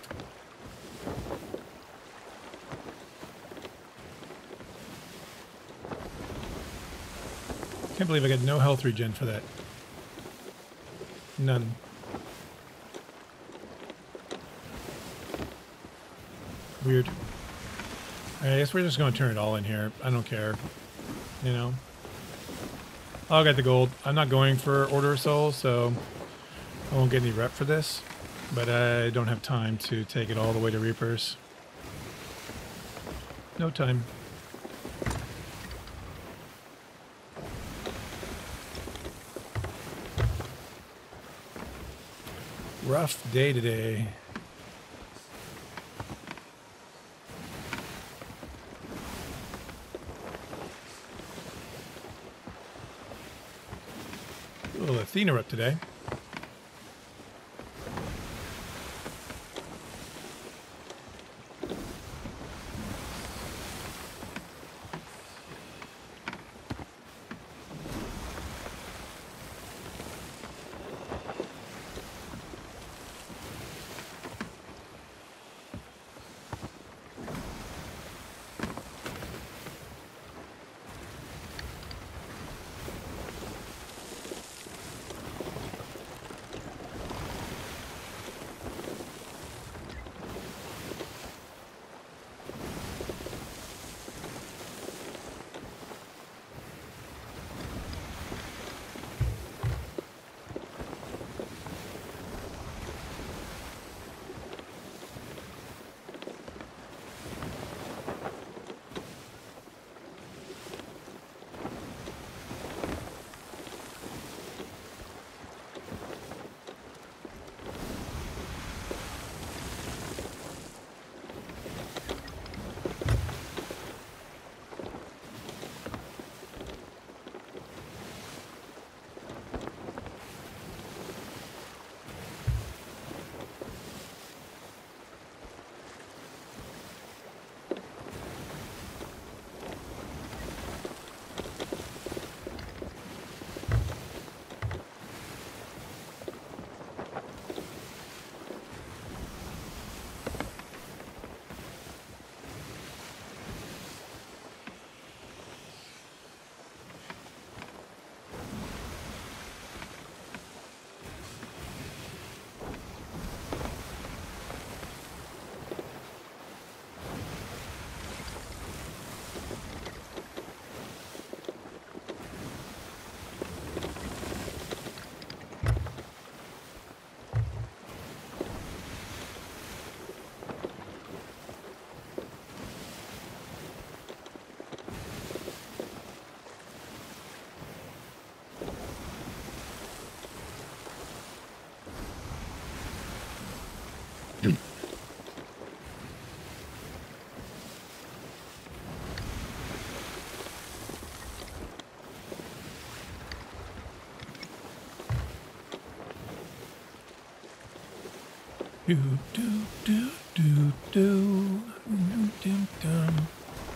Speaker 1: Can't believe I got no health regen for that. None. Weird. I guess we're just going to turn it all in here. I don't care. You know? Oh, I got the gold. I'm not going for Order of Souls, so I won't get any rep for this. But I don't have time to take it all the way to Reapers. No time. Rough day today. A little Athena up today. Do, do, do, do, do. Dum, dum, dum.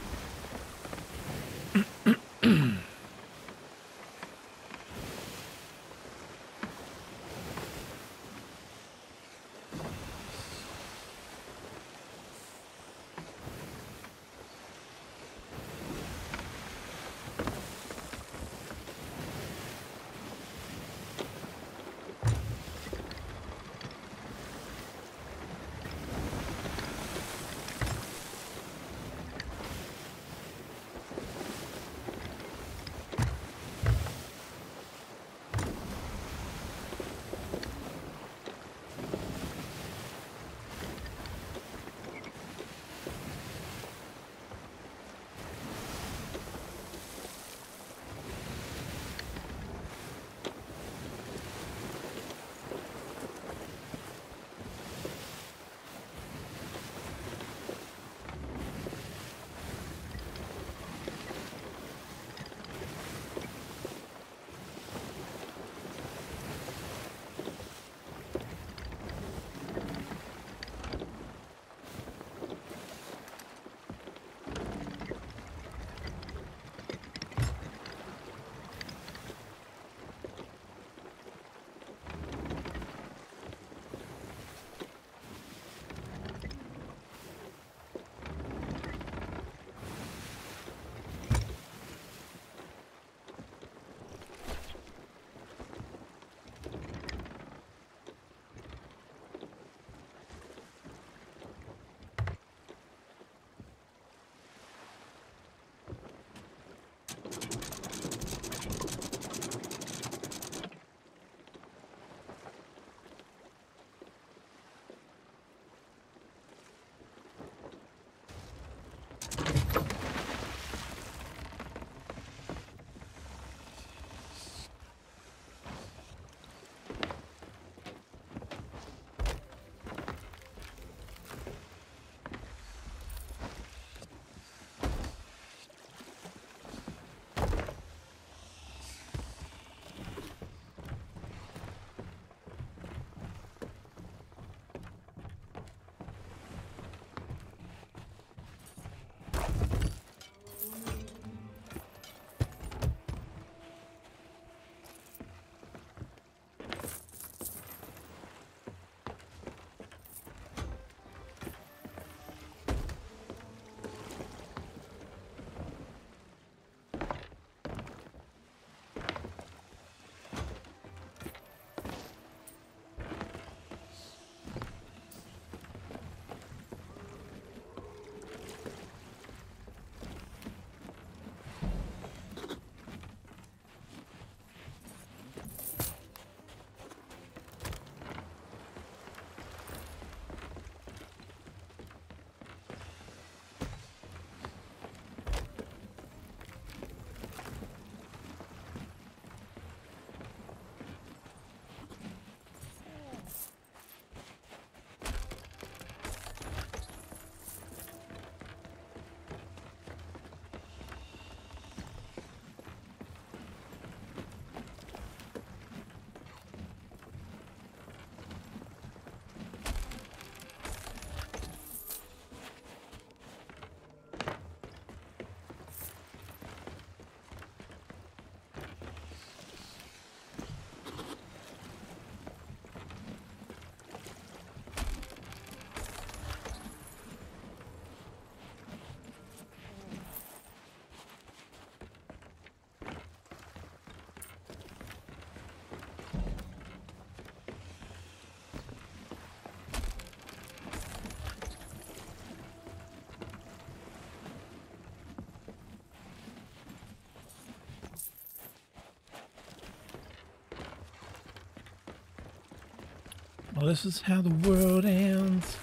Speaker 1: Well, this is how the world ends.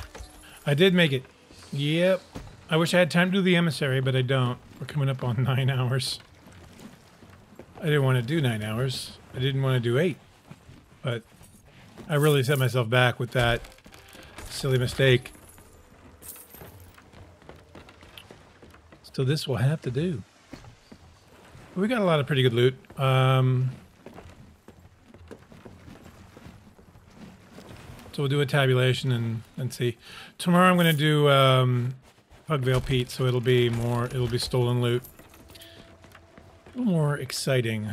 Speaker 1: I did make it. Yep. I wish I had time to do the emissary, but I don't. We're coming up on 9 hours. I didn't want to do 9 hours. I didn't want to do 8. But I really set myself back with that silly mistake. So this will have to do. We got a lot of pretty good loot. So we'll do a tabulation and see. Tomorrow I'm going to do Pugvale Pete, so it'll be stolen loot. A little more exciting.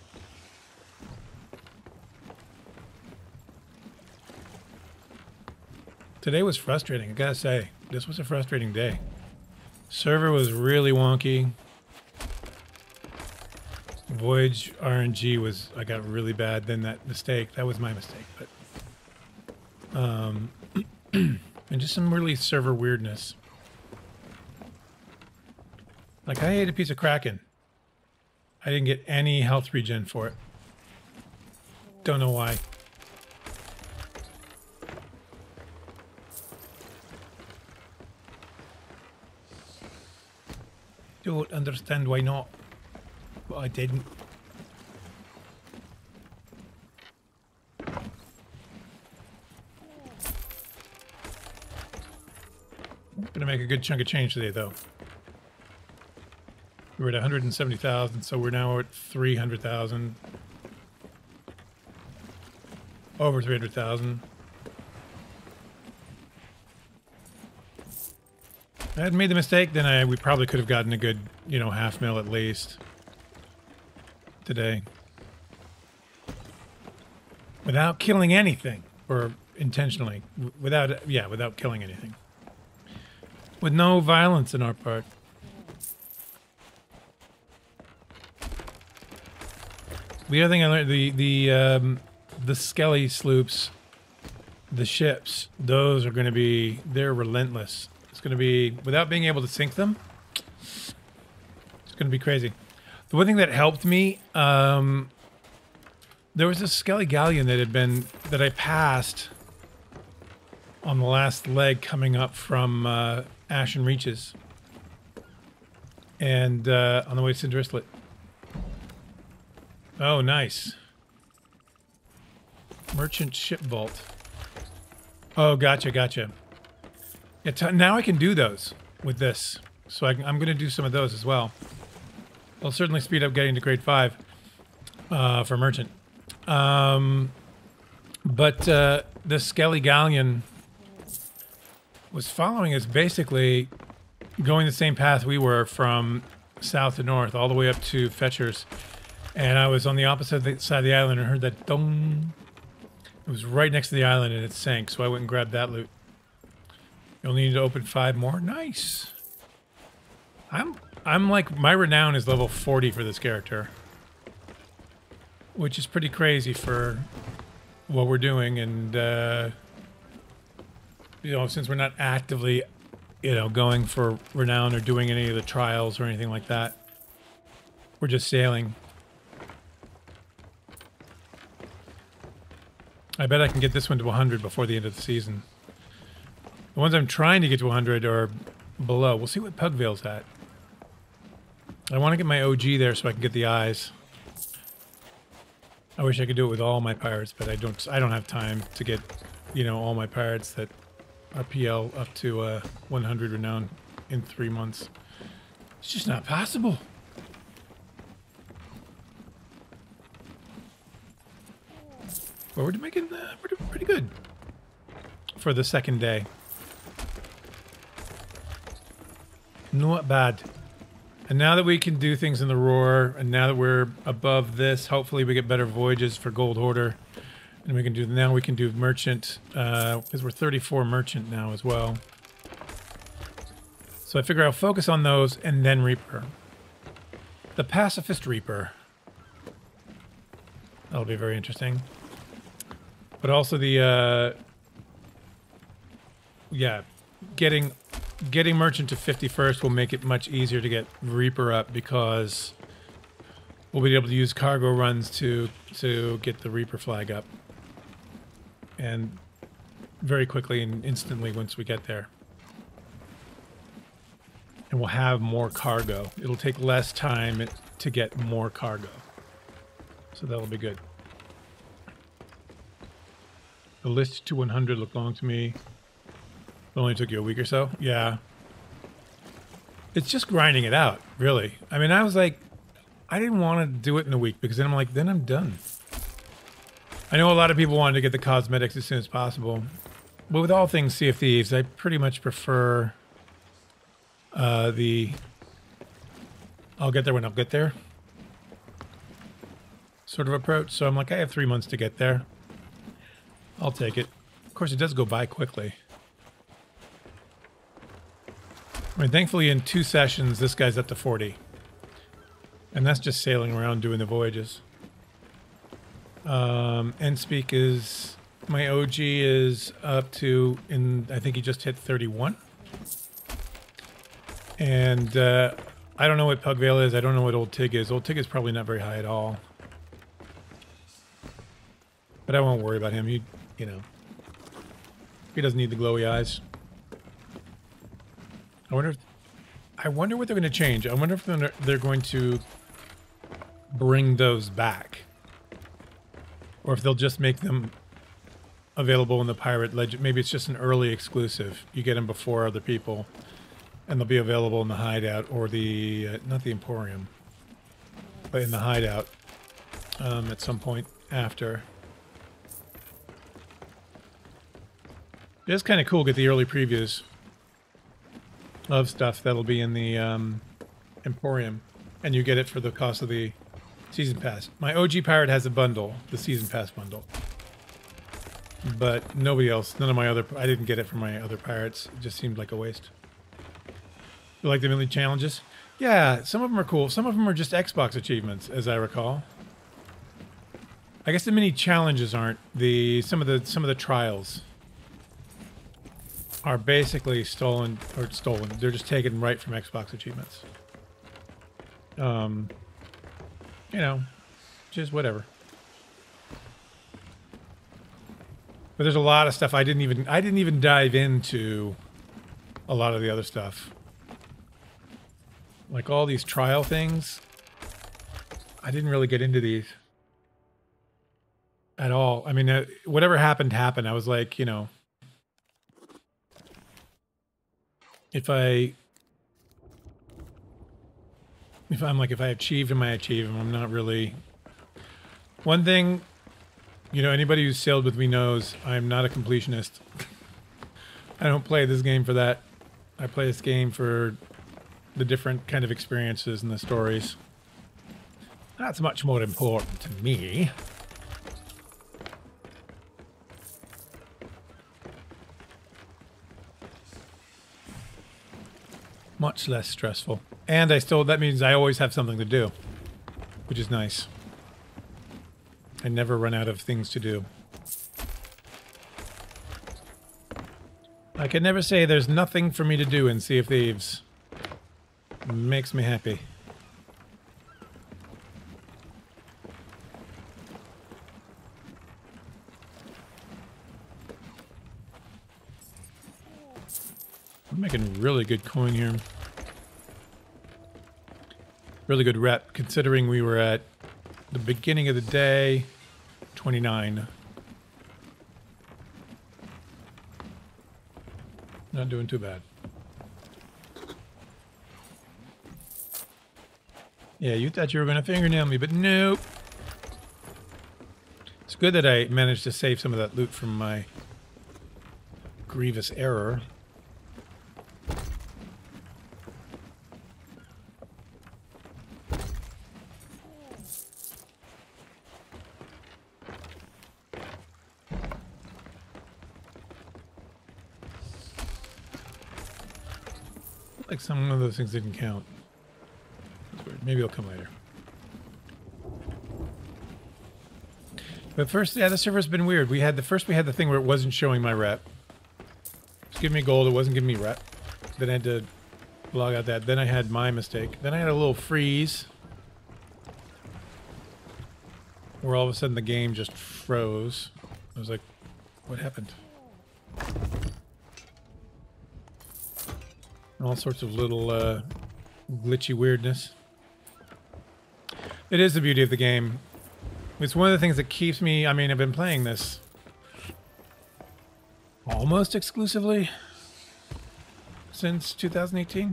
Speaker 1: Today was frustrating, I gotta say. This was a frustrating day. Server was really wonky. Voyage RNG I got really bad. Then that was my mistake. But and just some really server weirdness. Like, I ate a piece of Kraken. I didn't get any health regen for it. Don't know why. Don't understand why not. But I didn't. Gonna make a good chunk of change today, though. We were at 170,000, so we're now at 300,000. Over 300,000. If I hadn't made the mistake, then we probably could have gotten a good, half mil at least today. Without killing anything, or intentionally, without killing anything. With no violence in our part. The other thing I learned, the skelly sloops, the ships, those are going to be, they're relentless. It's going to be, without being able to sink them, it's going to be crazy. The one thing that helped me, there was a skelly galleon that I passed on the last leg coming up from Ashen Reaches. And on the way to Cinderislet. Oh, nice. Merchant ship vault. Oh, gotcha. Yeah, now I can do those with this. So I'm going to do some of those as well. I'll certainly speed up getting to grade 5 for merchant. But the Skelly Galleon was following us, basically going the same path we were from south to north, all the way up to Fetchers. And I was on the opposite side of the island and heard that dong. It was right next to the island and it sank, so I went and grabbed that loot. You'll need to open 5 more. Nice. I'm like, my renown is level 40 for this character, which is pretty crazy for what we're doing. And since we're not actively, going for renown or doing any of the trials or anything like that, we're just sailing. I bet I can get this one to 100 before the end of the season. The ones I'm trying to get to 100 are below. We'll see what Pugvale's at. I want to get my OG there so I can get the eyes. I wish I could do it with all my pirates, but I don't have time to get, all my pirates that are PL up to 100 renown in 3 months. It's just not possible. But we're doing pretty good for the second day. Not bad. And now that we can do things in the roar, and now that we're above this, hopefully we get better voyages for Gold Hoarder. And we can do merchant, because we're 34 merchant now as well. So I figure I'll focus on those and then Reaper. The Pacifist Reaper. That'll be very interesting. But also the, getting merchant to 50 first will make it much easier to get Reaper up, because we'll be able to use cargo runs to get the Reaper flag up. And very quickly and instantly once we get there. And we'll have more cargo. It'll take less time to get more cargo. So that'll be good. The list to 100 looked long to me. It only took you a week or so? Yeah. It's just grinding it out, really. I mean, I was like, I didn't want to do it in a week because then I'm like, then I'm done. I know a lot of people wanted to get the cosmetics as soon as possible. But with all things Sea of Thieves, I pretty much prefer the I'll get there when I'll get there sort of approach. So I'm like, I have 3 months to get there. I'll take it. Of course, it does go by quickly. I mean, thankfully in 2 sessions, this guy's up to 40. And that's just sailing around doing the voyages. Entspeak is... My OG is up to, I think he just hit 31. And I don't know what Pugvale is. I don't know what Old Tig is. Old Tig is probably not very high at all. But I won't worry about him. You know, he doesn't need the glowy eyes. I wonder what they're going to change. I wonder if they're going to bring those back. Or if they'll just make them available in the Pirate Legend. Maybe it's just an early exclusive. You get them before other people, and they'll be available in the Hideout or the not the Emporium, but in the Hideout at some point after. It is kind of cool. Get the early previews of stuff that'll be in the Emporium, and you get it for the cost of the Season Pass. My OG Pirate has a bundle, the Season Pass bundle. But nobody else, none of my other, I didn't get it from my other pirates. It just seemed like a waste. You like the mini challenges? Yeah, some of them are cool. Some of them are just Xbox achievements, as I recall. I guess the mini challenges aren't. Some of the trials are basically stolen. They're just taken right from Xbox achievements. You know, just whatever. But there's a lot of stuff I didn't even dive into a lot of the other stuff. Like all these trial things. I didn't really get into these at all. I mean, whatever happened, happened. I was like, you know, if I achieved them, I achieve them. I'm not really... One thing, you know, anybody who's sailed with me knows I'm not a completionist. I don't play this game for that. I play this game for the different kind of experiences and the stories. That's much more important to me. Much less stressful. And that means I always have something to do, which is nice. I never run out of things to do. I can never say there's nothing for me to do in Sea of Thieves. It makes me happy. I'm making really good coin here. Really good rep, considering we were at the beginning of the day, 29. Not doing too bad. Yeah, you thought you were going to fingernail me, but nope. It's good that I managed to save some of that loot from my grievous error. Like some of those things didn't count. That's weird. Maybe it'll come later. But first, yeah, the server's been weird. We had the thing where it wasn't showing my rep. It was giving me gold, it wasn't giving me rep. Then I had to log out that. Then I had my mistake. Then I had a little freeze. Where all of a sudden the game just froze. I was like, what happened? All sorts of little glitchy weirdness. It is the beauty of the game. It's one of the things that keeps me... I mean, I've been playing this almost exclusively since 2018.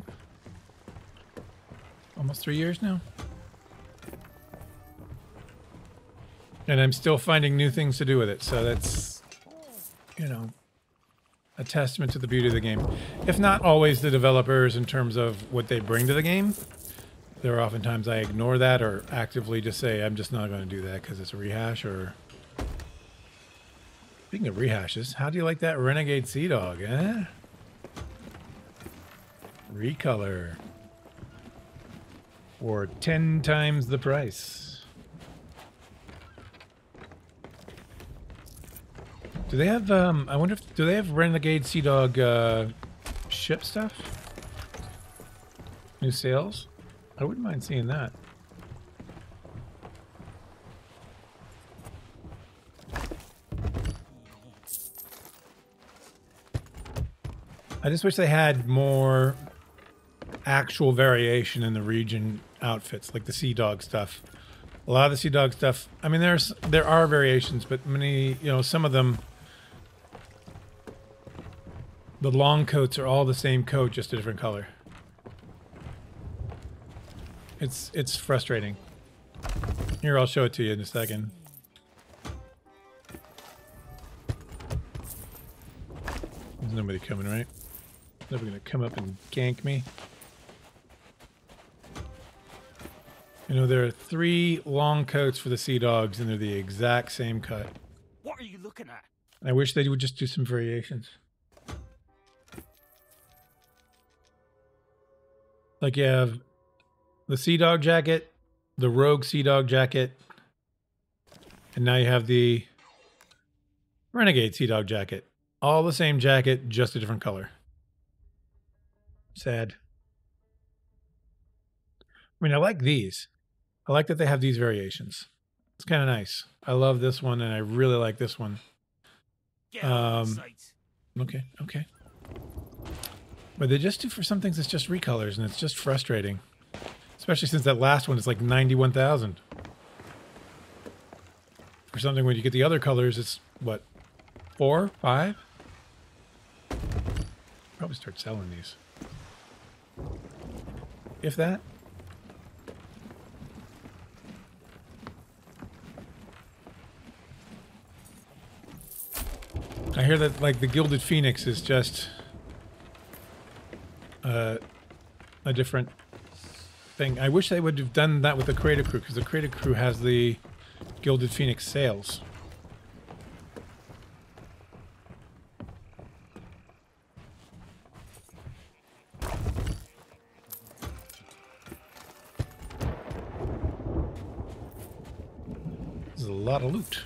Speaker 1: Almost 3 years now. And I'm still finding new things to do with it. So that's, you know, a testament to the beauty of the game. If not always the developers in terms of what they bring to the game. There are often times I ignore that or actively just say, I'm just not going to do that because it's a rehash. Or speaking of rehashes, how do you like that Renegade Sea Dog, eh? Recolor. For 10 times the price. Do they have, I wonder if, do they have Renegade Sea Dog ship stuff? New sales? I wouldn't mind seeing that. I just wish they had more actual variation in the region outfits, like the Sea Dog stuff. A lot of the Sea Dog stuff, I mean, there are variations, but many, you know, some of them, the long coats are all the same coat, just a different color. It's frustrating. Here, I'll show it to you in a second. There's nobody coming, right? Nobody gonna come up and gank me. You know, there are 3 long coats for the Sea Dogs, and they're the exact same cut.
Speaker 2: What are you looking at?
Speaker 1: I wish they would just do some variations. Like you have the Sea Dog jacket, the Rogue Sea Dog jacket, and now you have the Renegade Sea Dog jacket. All the same jacket, just a different color. Sad. I mean, I like these. I like that they have these variations. It's kind of nice. I love this one, and I really like this one.
Speaker 2: Get out of sight.
Speaker 1: Okay, okay. But they just do, for some things, it's just recolors, and it's just frustrating. Especially since that last one is like 91,000. For something when you get the other colors, it's what, 4, 5? Probably start selling these. If that. I hear that like the Gilded Phoenix is just a different thing. I wish they would have done that with the Creative Crew, because the Creative Crew has the Gilded Phoenix sails. This is a lot of loot.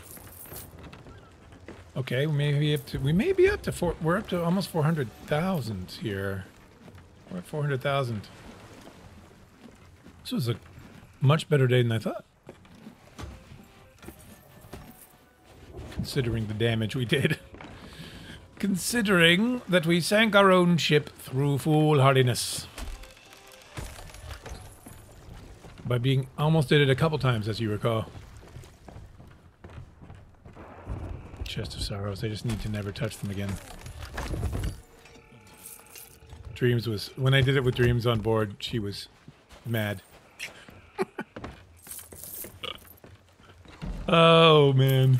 Speaker 1: Okay, we may be up to we're up to almost 400,000 here. We're at 400,000. This was a much better day than I thought. Considering the damage we did. Considering that we sank our own ship through foolhardiness. By being almost did it a couple times, as you recall. Chest of Sorrows. I just need to never touch them again. Dreams was... When I did it with Dreams on board, she was mad. Oh, man.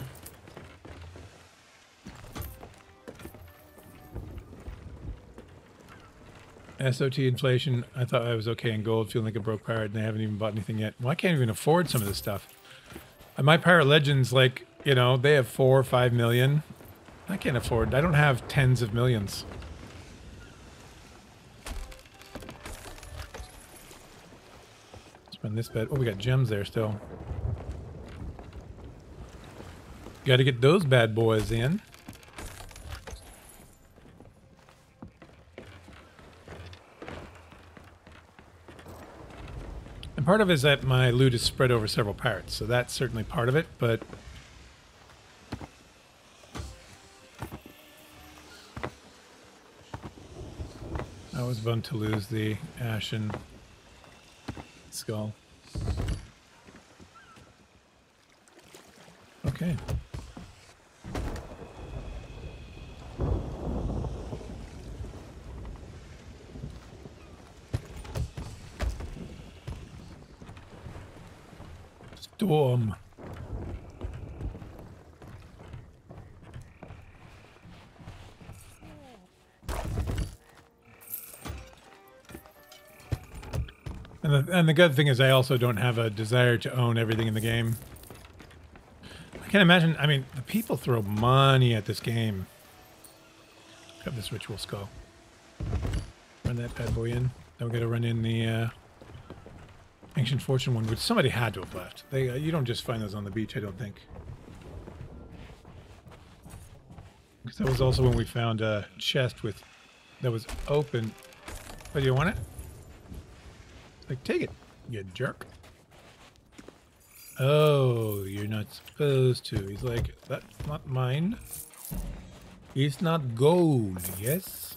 Speaker 1: SOT inflation. I thought I was okay in gold, feeling like a broke pirate, and I haven't even bought anything yet. Well, I can't even afford some of this stuff. My Pirate Legends, like, you know, they have 4 or 5 million. I can't afford. I don't have tens of millions. Spend this bet. Oh, we got gems there still. Got to get those bad boys in. And part of it is that my loot is spread over several pirates, so that's certainly part of it, but... I was bummed to lose the Ashen Skull. Okay. Storm. And the good thing is I also don't have a desire to own everything in the game. I can't imagine. I mean, the people throw money at this game. Grab this ritual skull. Run that bad boy in. Then we got to run in the Ancient Fortune one, which somebody had to have left. They you don't just find those on the beach, I don't think. Because that was also when we found a chest with that was open. Oh, do you want it? Like, take it, you jerk. Oh, you're not supposed to. He's like, that's not mine. It's not gold, yes?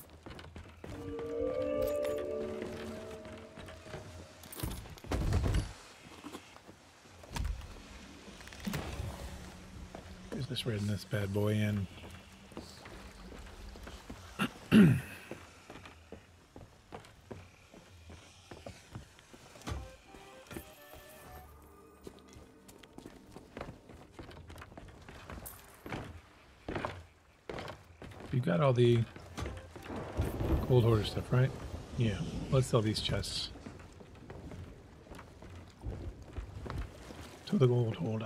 Speaker 1: Here's this red and this bad boy in. You got all the gold hoarder stuff, right? Yeah. Let's sell these chests to the gold hoarder.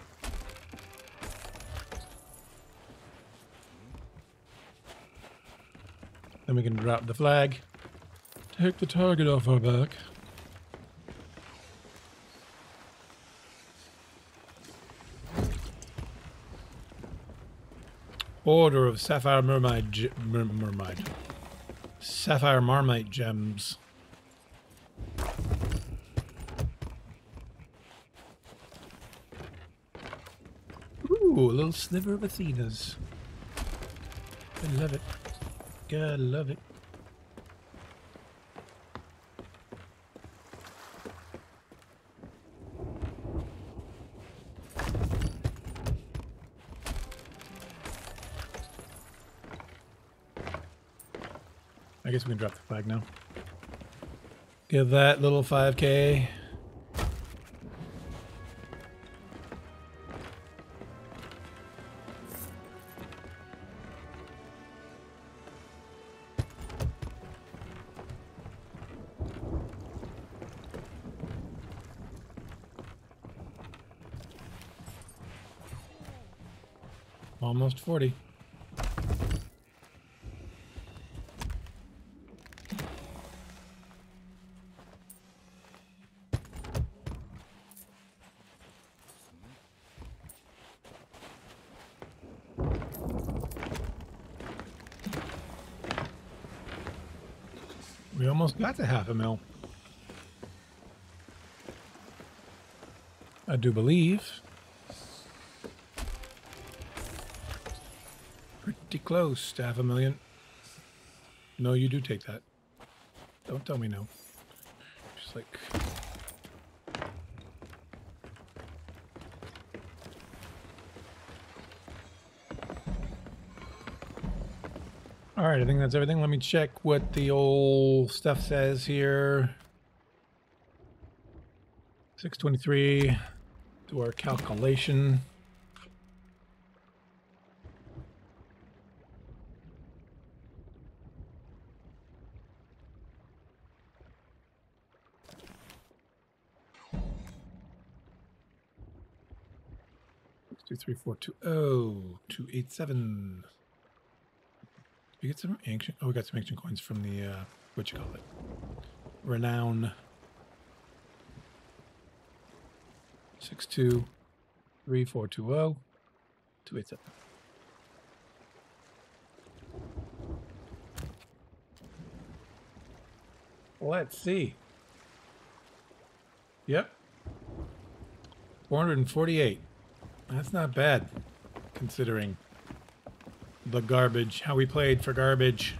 Speaker 1: Then we can drop the flag. Take the target off our back. Order of Sapphire Mermaid Sapphire Marmite Gems. Ooh, a little sliver of Athena's. I love it. Gotta love it. I guess we can drop the flag now. Give that little 5K. Almost 40. We almost got to half a mil. I do believe. Pretty close to 500,000. No, you do take that. Don't tell me no. Just like... Alright, I think that's everything. Let me check what the old stuff says here. 623. Do our calculation. Two, 3, 4, 2, 0, 287. Did we get some ancient? Oh, we got some ancient coins from the what you call it? Renown. 62 3420 287. Let's see. Yep. 448. That's not bad, considering the garbage, how we played for garbage.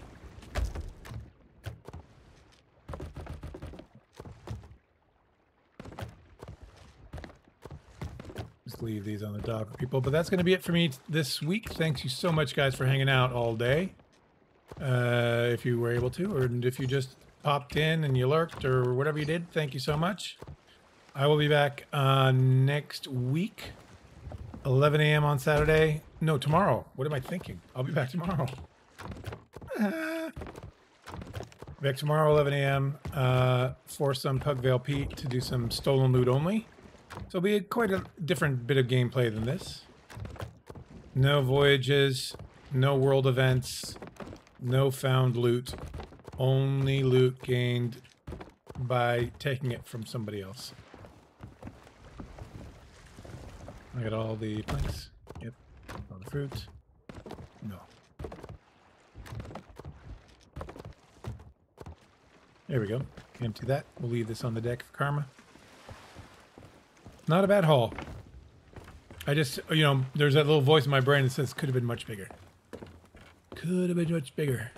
Speaker 1: Just leave these on the dock for people. But that's going to be it for me this week. Thanks you so much, guys, for hanging out all day. If you were able to, or if you just popped in and you lurked or whatever you did, thank you so much. I will be back next week. 11 a.m. on Saturday. No, tomorrow. What am I thinking? I'll be back tomorrow. Back tomorrow, 11 a.m. For some Pugvale Pete to do some stolen loot only. So it'll be quite a different bit of gameplay than this. No voyages, no world events, no found loot. Only loot gained by taking it from somebody else. I got all the planks. Yep. All the fruit. No. There we go. Empty that. We'll leave this on the deck for karma. Not a bad haul. I just, you know, there's that little voice in my brain that says could have been much bigger. Could have been much bigger.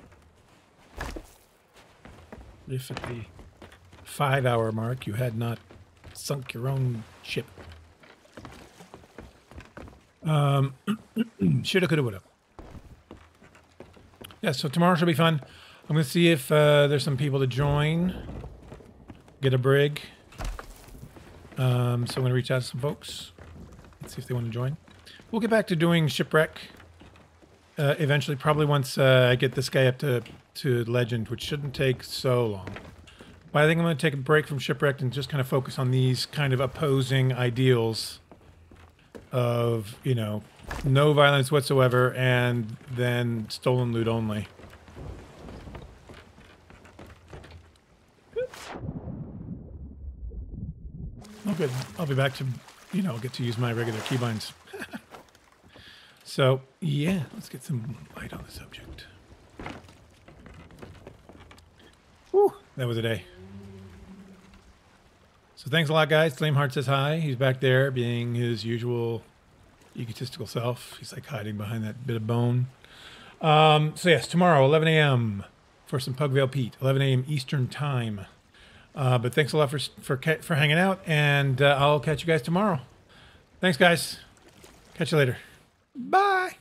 Speaker 1: If at the 5-hour mark you had not sunk your own ship. Shoulda, coulda, woulda. Yeah, so tomorrow should be fun. I'm going to see if there's some people to join. Get a brig. So I'm going to reach out to some folks. Let's see if they want to join. We'll get back to doing shipwreck. Eventually, probably once I get this guy up to legend, which shouldn't take so long. But I think I'm going to take a break from shipwreck and just kind of focus on these kind of opposing ideals of, you know, no violence whatsoever and then stolen loot only. Oh, good. I'll be back to, you know, get to use my regular keybinds. So, yeah, let's get some light on the subject. Whew, that was a day. So thanks a lot, guys. Flameheart says hi. He's back there being his usual egotistical self. He's like hiding behind that bit of bone. So yes, tomorrow, 11 a.m. for some Pugvale Pete. 11 a.m. Eastern time. But thanks a lot for hanging out, and I'll catch you guys tomorrow. Thanks, guys. Catch you later. Bye.